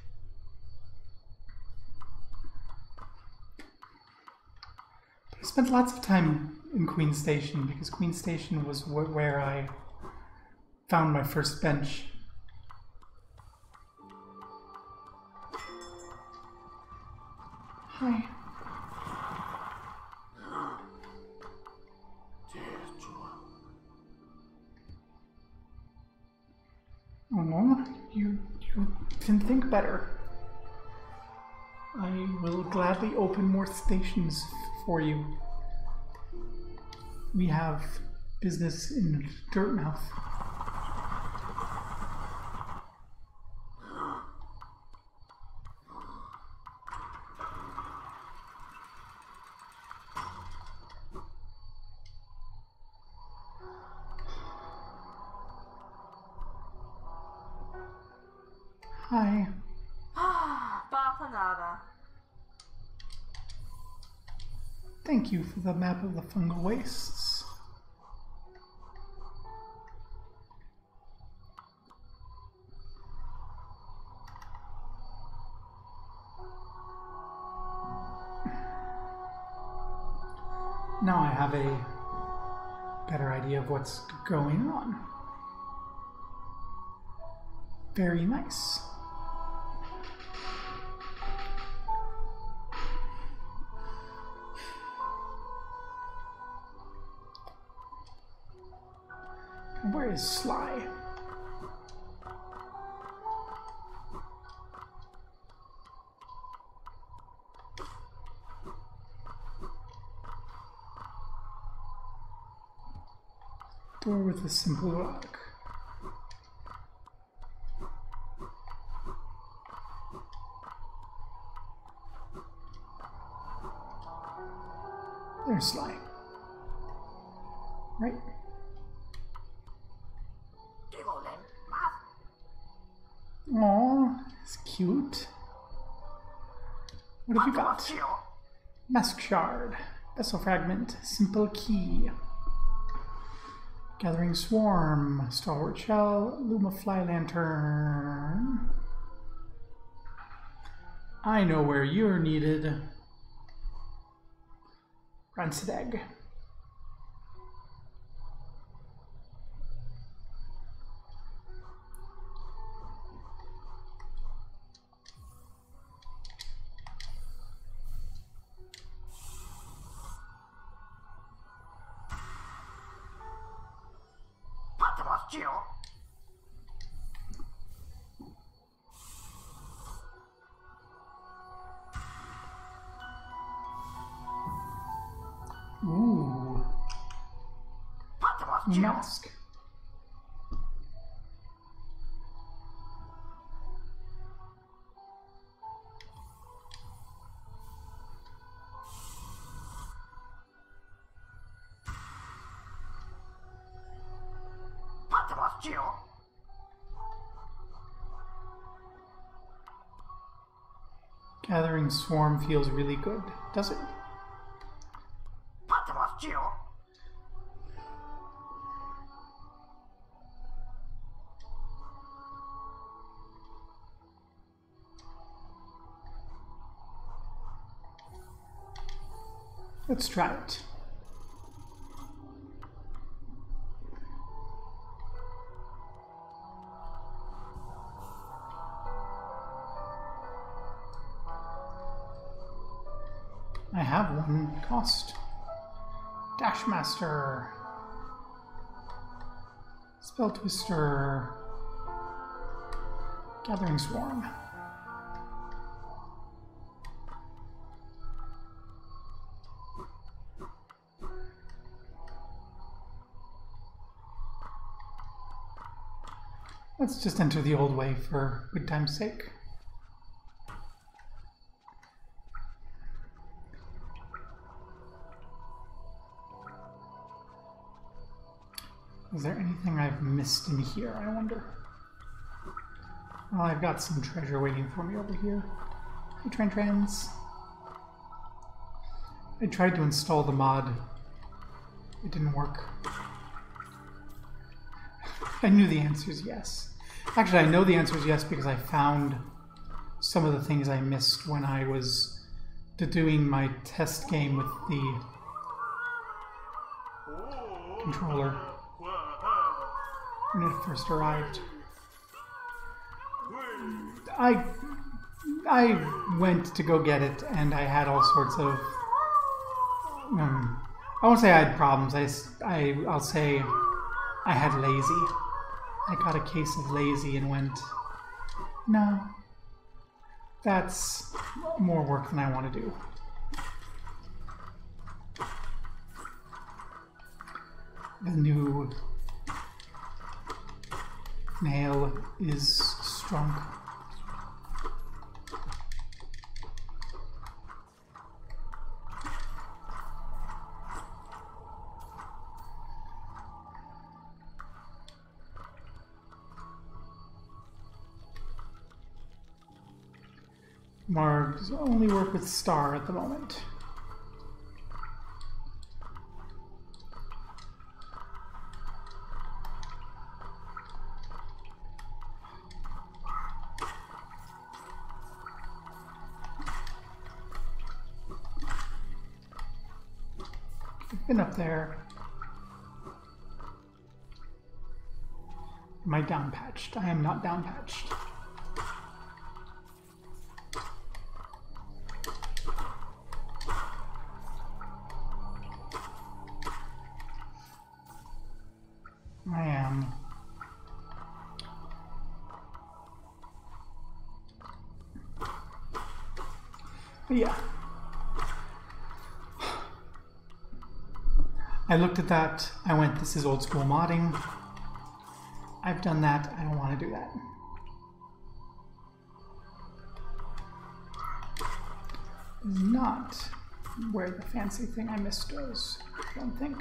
But I spent lots of time in Queen Station because Queen Station was wh where I found my first bench. Hi. Oh, you, you can think better. I will gladly open more stations for you. We have business in Dirtmouth. Hi. Bapanada. Thank you for the map of the fungal wastes. Now I have a better idea of what's going on. Very nice. Where is Sly? Door with a simple lock. There's Sly. Right. Aww, it's cute. What have you got? Mask shard, vessel fragment, simple key. Gathering swarm, stalwart shell, luma fly lantern. I know where you're needed. Rancid egg. Ooh. Mask. Gathering swarm feels really good, does it? Let's try it. I have one cost. Dashmaster. Spell Twister. Gathering Swarm. Let's just enter the old way for good time's sake. Is there anything I've missed in here, I wonder? Well, I've got some treasure waiting for me over here. Hey, Tran Trans. I tried to install the mod. It didn't work. I knew the answer is yes. Actually, I know the answer is yes because I found some of the things I missed when I was doing my test game with the controller when it first arrived. I I went to go get it, and I had all sorts of um, I won't say I had problems. I, I I'll say I had lazy. I got a case of lazy and went, no, that's more work than I want to do. The new nail is strong. Or does only work with Star at the moment. I've been up there. Am I down patched? I am not down patched. I am. But yeah. I looked at that, I went, this is old school modding. I've done that, I don't want to do that. This is not where the fancy thing I missed goes, I don't think.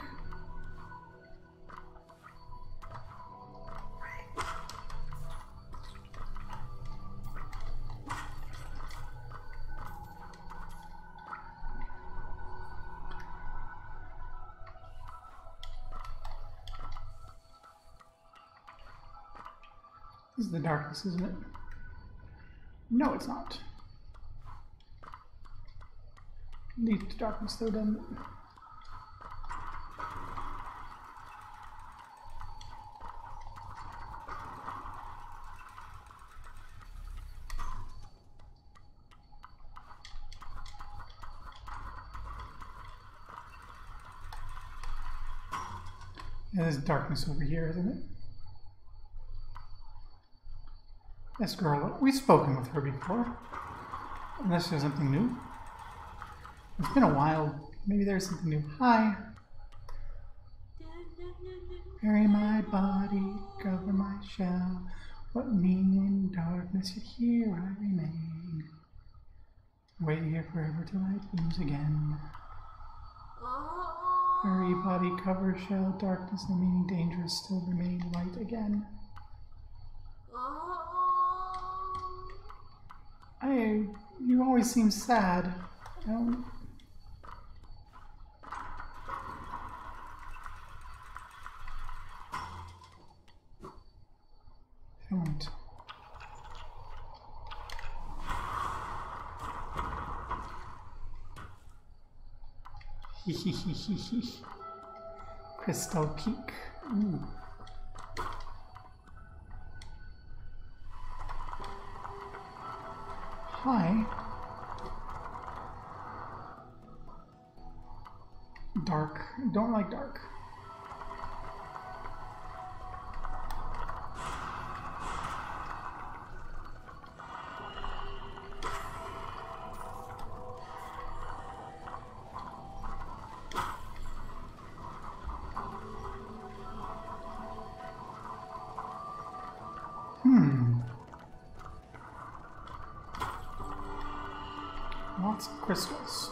This is the darkness, isn't it? No, it's not. Leads to darkness, though, doesn't it? Yeah, there's darkness over here, isn't it? This girl, we've spoken with her before. Unless there's something new. It's been a while. Maybe there's something new. Hi. Bury my body, cover my shell. What mean in darkness, yet here I remain. Wait here forever till light blooms again. Bury body, cover shell, darkness, no meaning, dangerous, still remain light again. I, you always seem sad. I don't... I don't. Hehehehe. Crystal Peak. Ooh. Hi. Dark. Don't like dark. Hmm. Lots of crystals.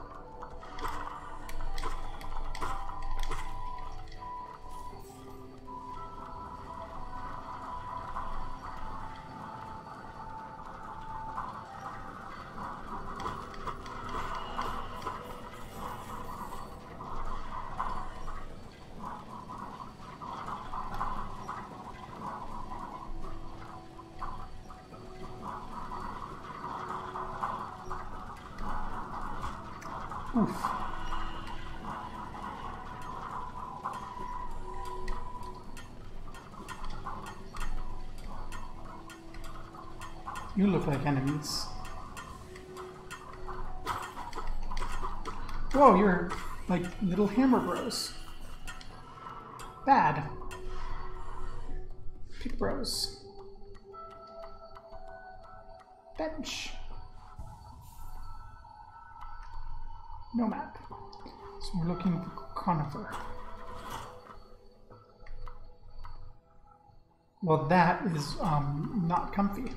Oof. You look like enemies. Whoa, you're like little hammer bros. Bad. Pick bros. Bench. No map. So we're looking for conifer. Well, that is um, not comfy.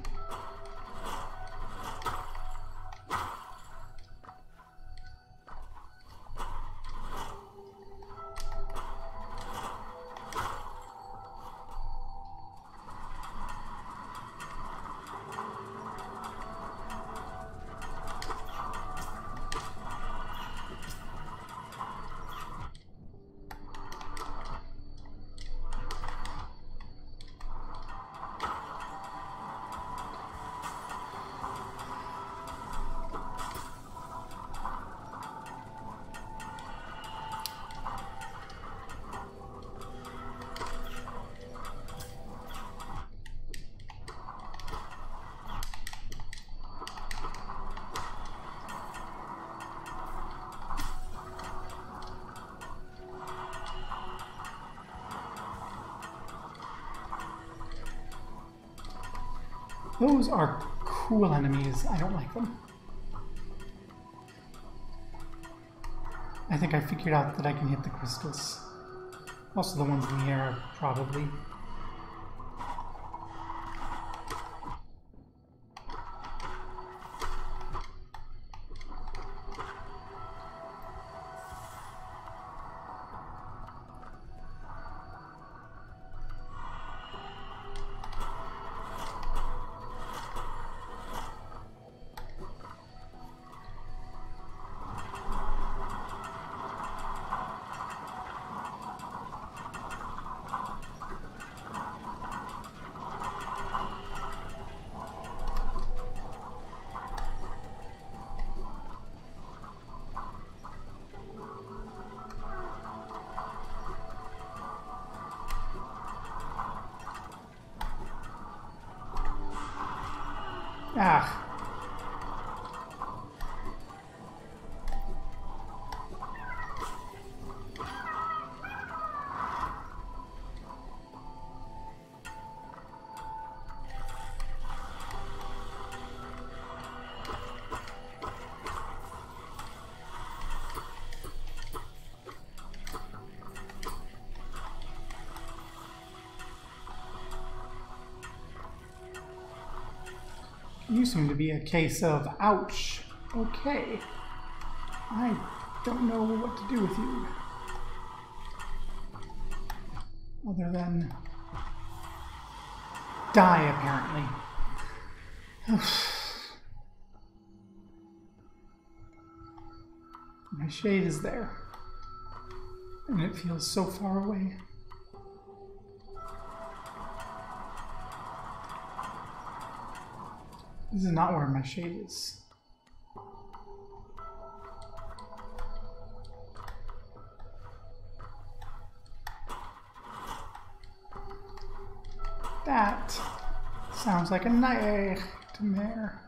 Those are cool enemies. I don't like them. I think I figured out that I can hit the crystals. Also the ones in the air, probably. Ah. You seem to be a case of ouch. Okay. I don't know what to do with you. Other than die, apparently. My shade is there. And it feels so far away. This is not where my shade is. That sounds like a nightmare.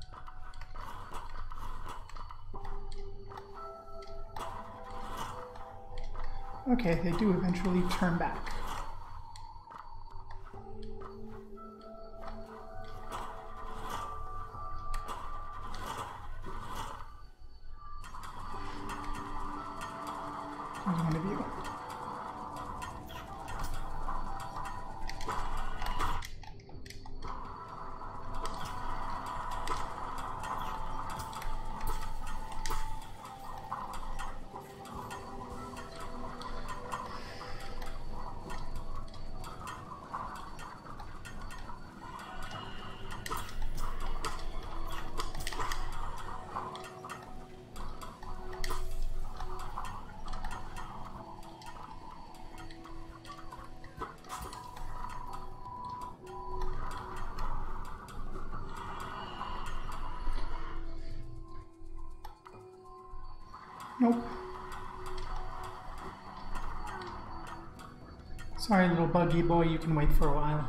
Okay, they do eventually turn back. There's one of you. Nope. Sorry, little buggy boy, you can wait for a while.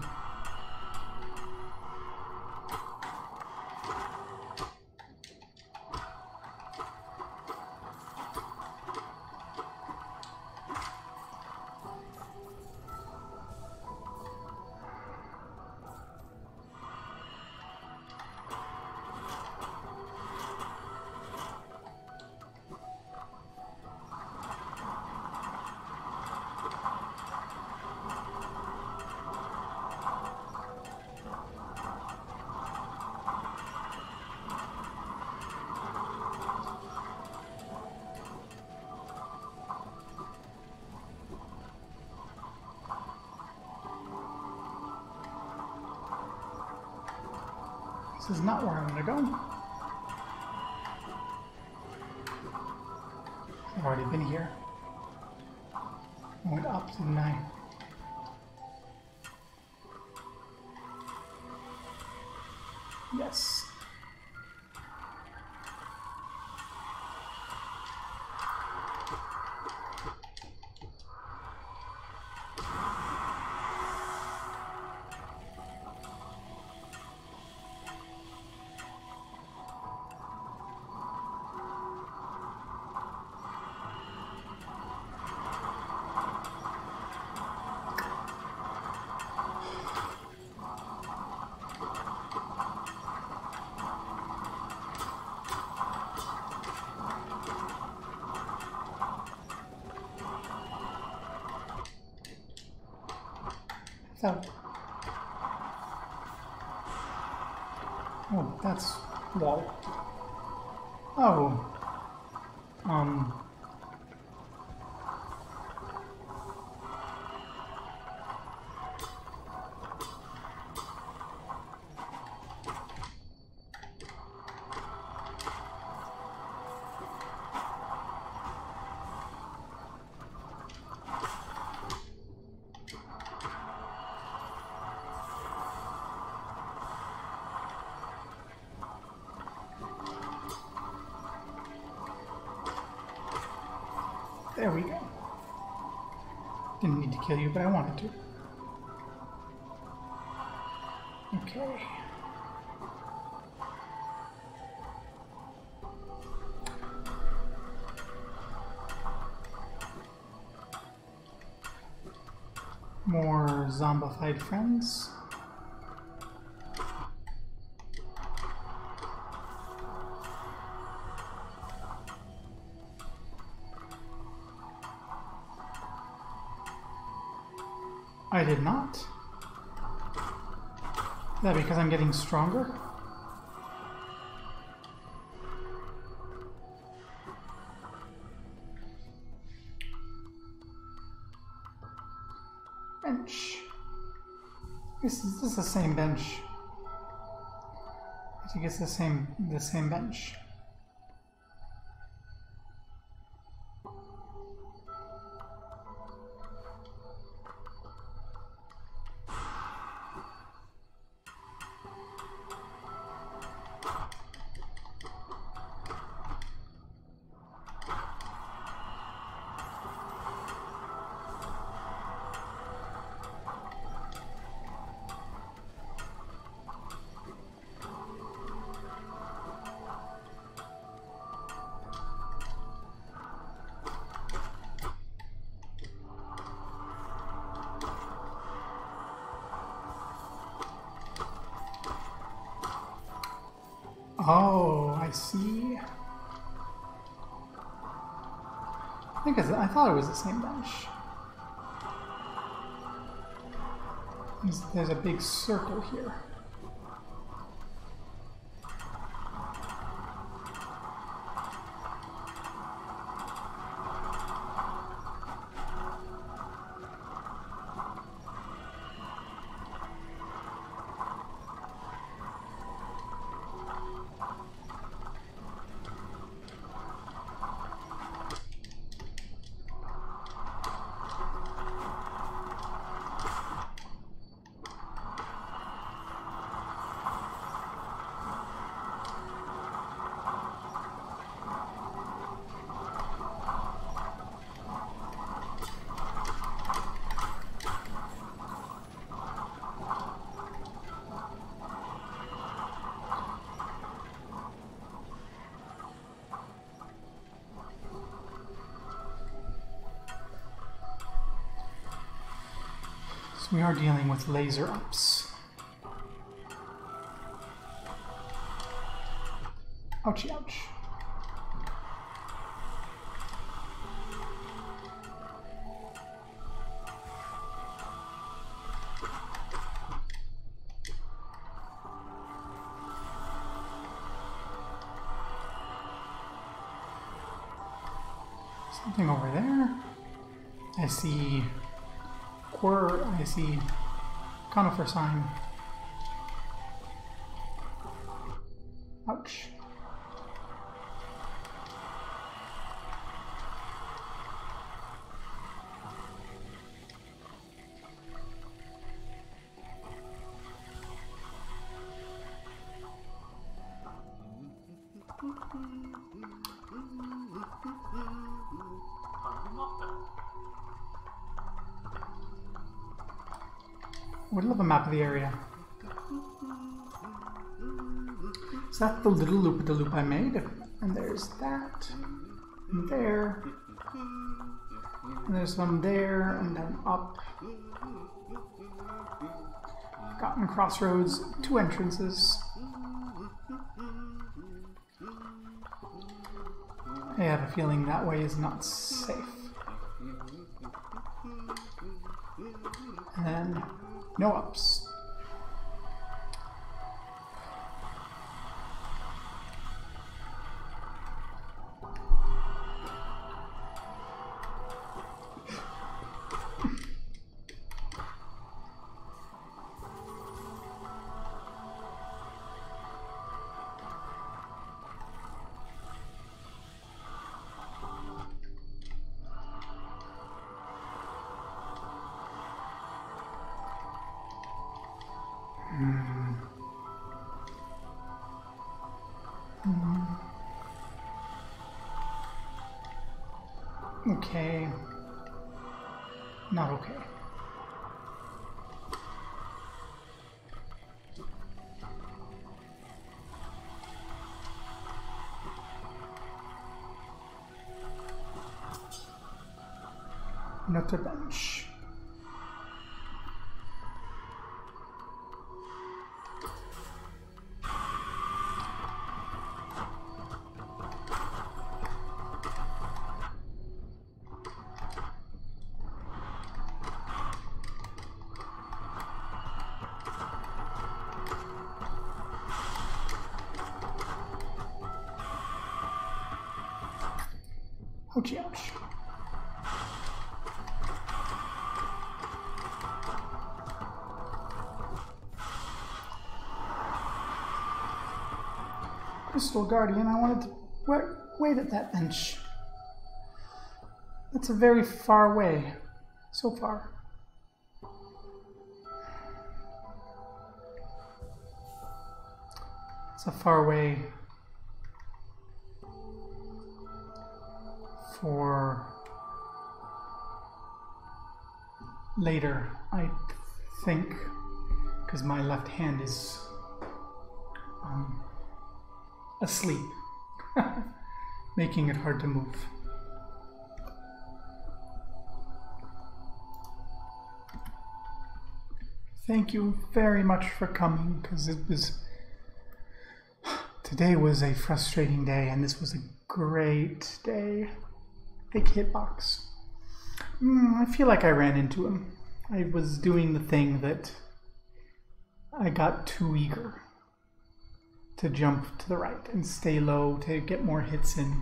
This is not where I want to go. I've already been here. I went up, didn't I? Yes. So. Oh, that's wall. Oh. Um. There we go. Didn't need to kill you, but I wanted to. Okay. More zombified friends. I did not. Is that because I'm getting stronger? Bench. This is this is the same bench. I think it's the same the same bench. Oh, I see. I think it's, I thought it was the same bench. There's, there's a big circle here. So we are dealing with laser ups. Ouchie, ouch. Something over there. I see Quir, I see conifer sign. Ouch. Would love a map of the area. Is that the little loop-de-loop I made? And there's that. And there. And there's one there, and then up. Forgotten Crossroads, two entrances. I have a feeling that way is not safe. And then No ups. Okay. Not okay. Another bench. Ouchie, ouch. Crystal Guardian, I wanted to wait, wait at that bench. That's a very far way. So far. It's a far way for later, I think, because my left hand is um, asleep, making it hard to move. Thank you very much for coming, because it was today was a frustrating day, and this was a great day. Big hitbox. Mm, I feel like I ran into him. I was doing the thing that I got too eager to jump to the right and stay low to get more hits in.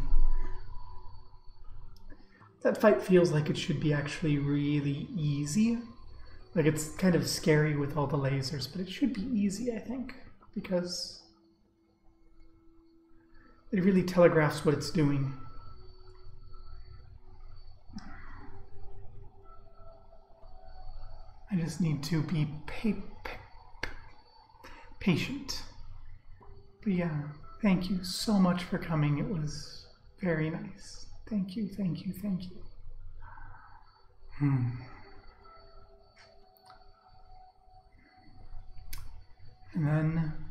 That fight feels like it should be actually really easy. Like, it's kind of scary with all the lasers, but it should be easy, I think, because it really telegraphs what it's doing. I just need to be pa pa patient. But yeah, thank you so much for coming. It was very nice. Thank you, thank you, thank you. Hmm. And then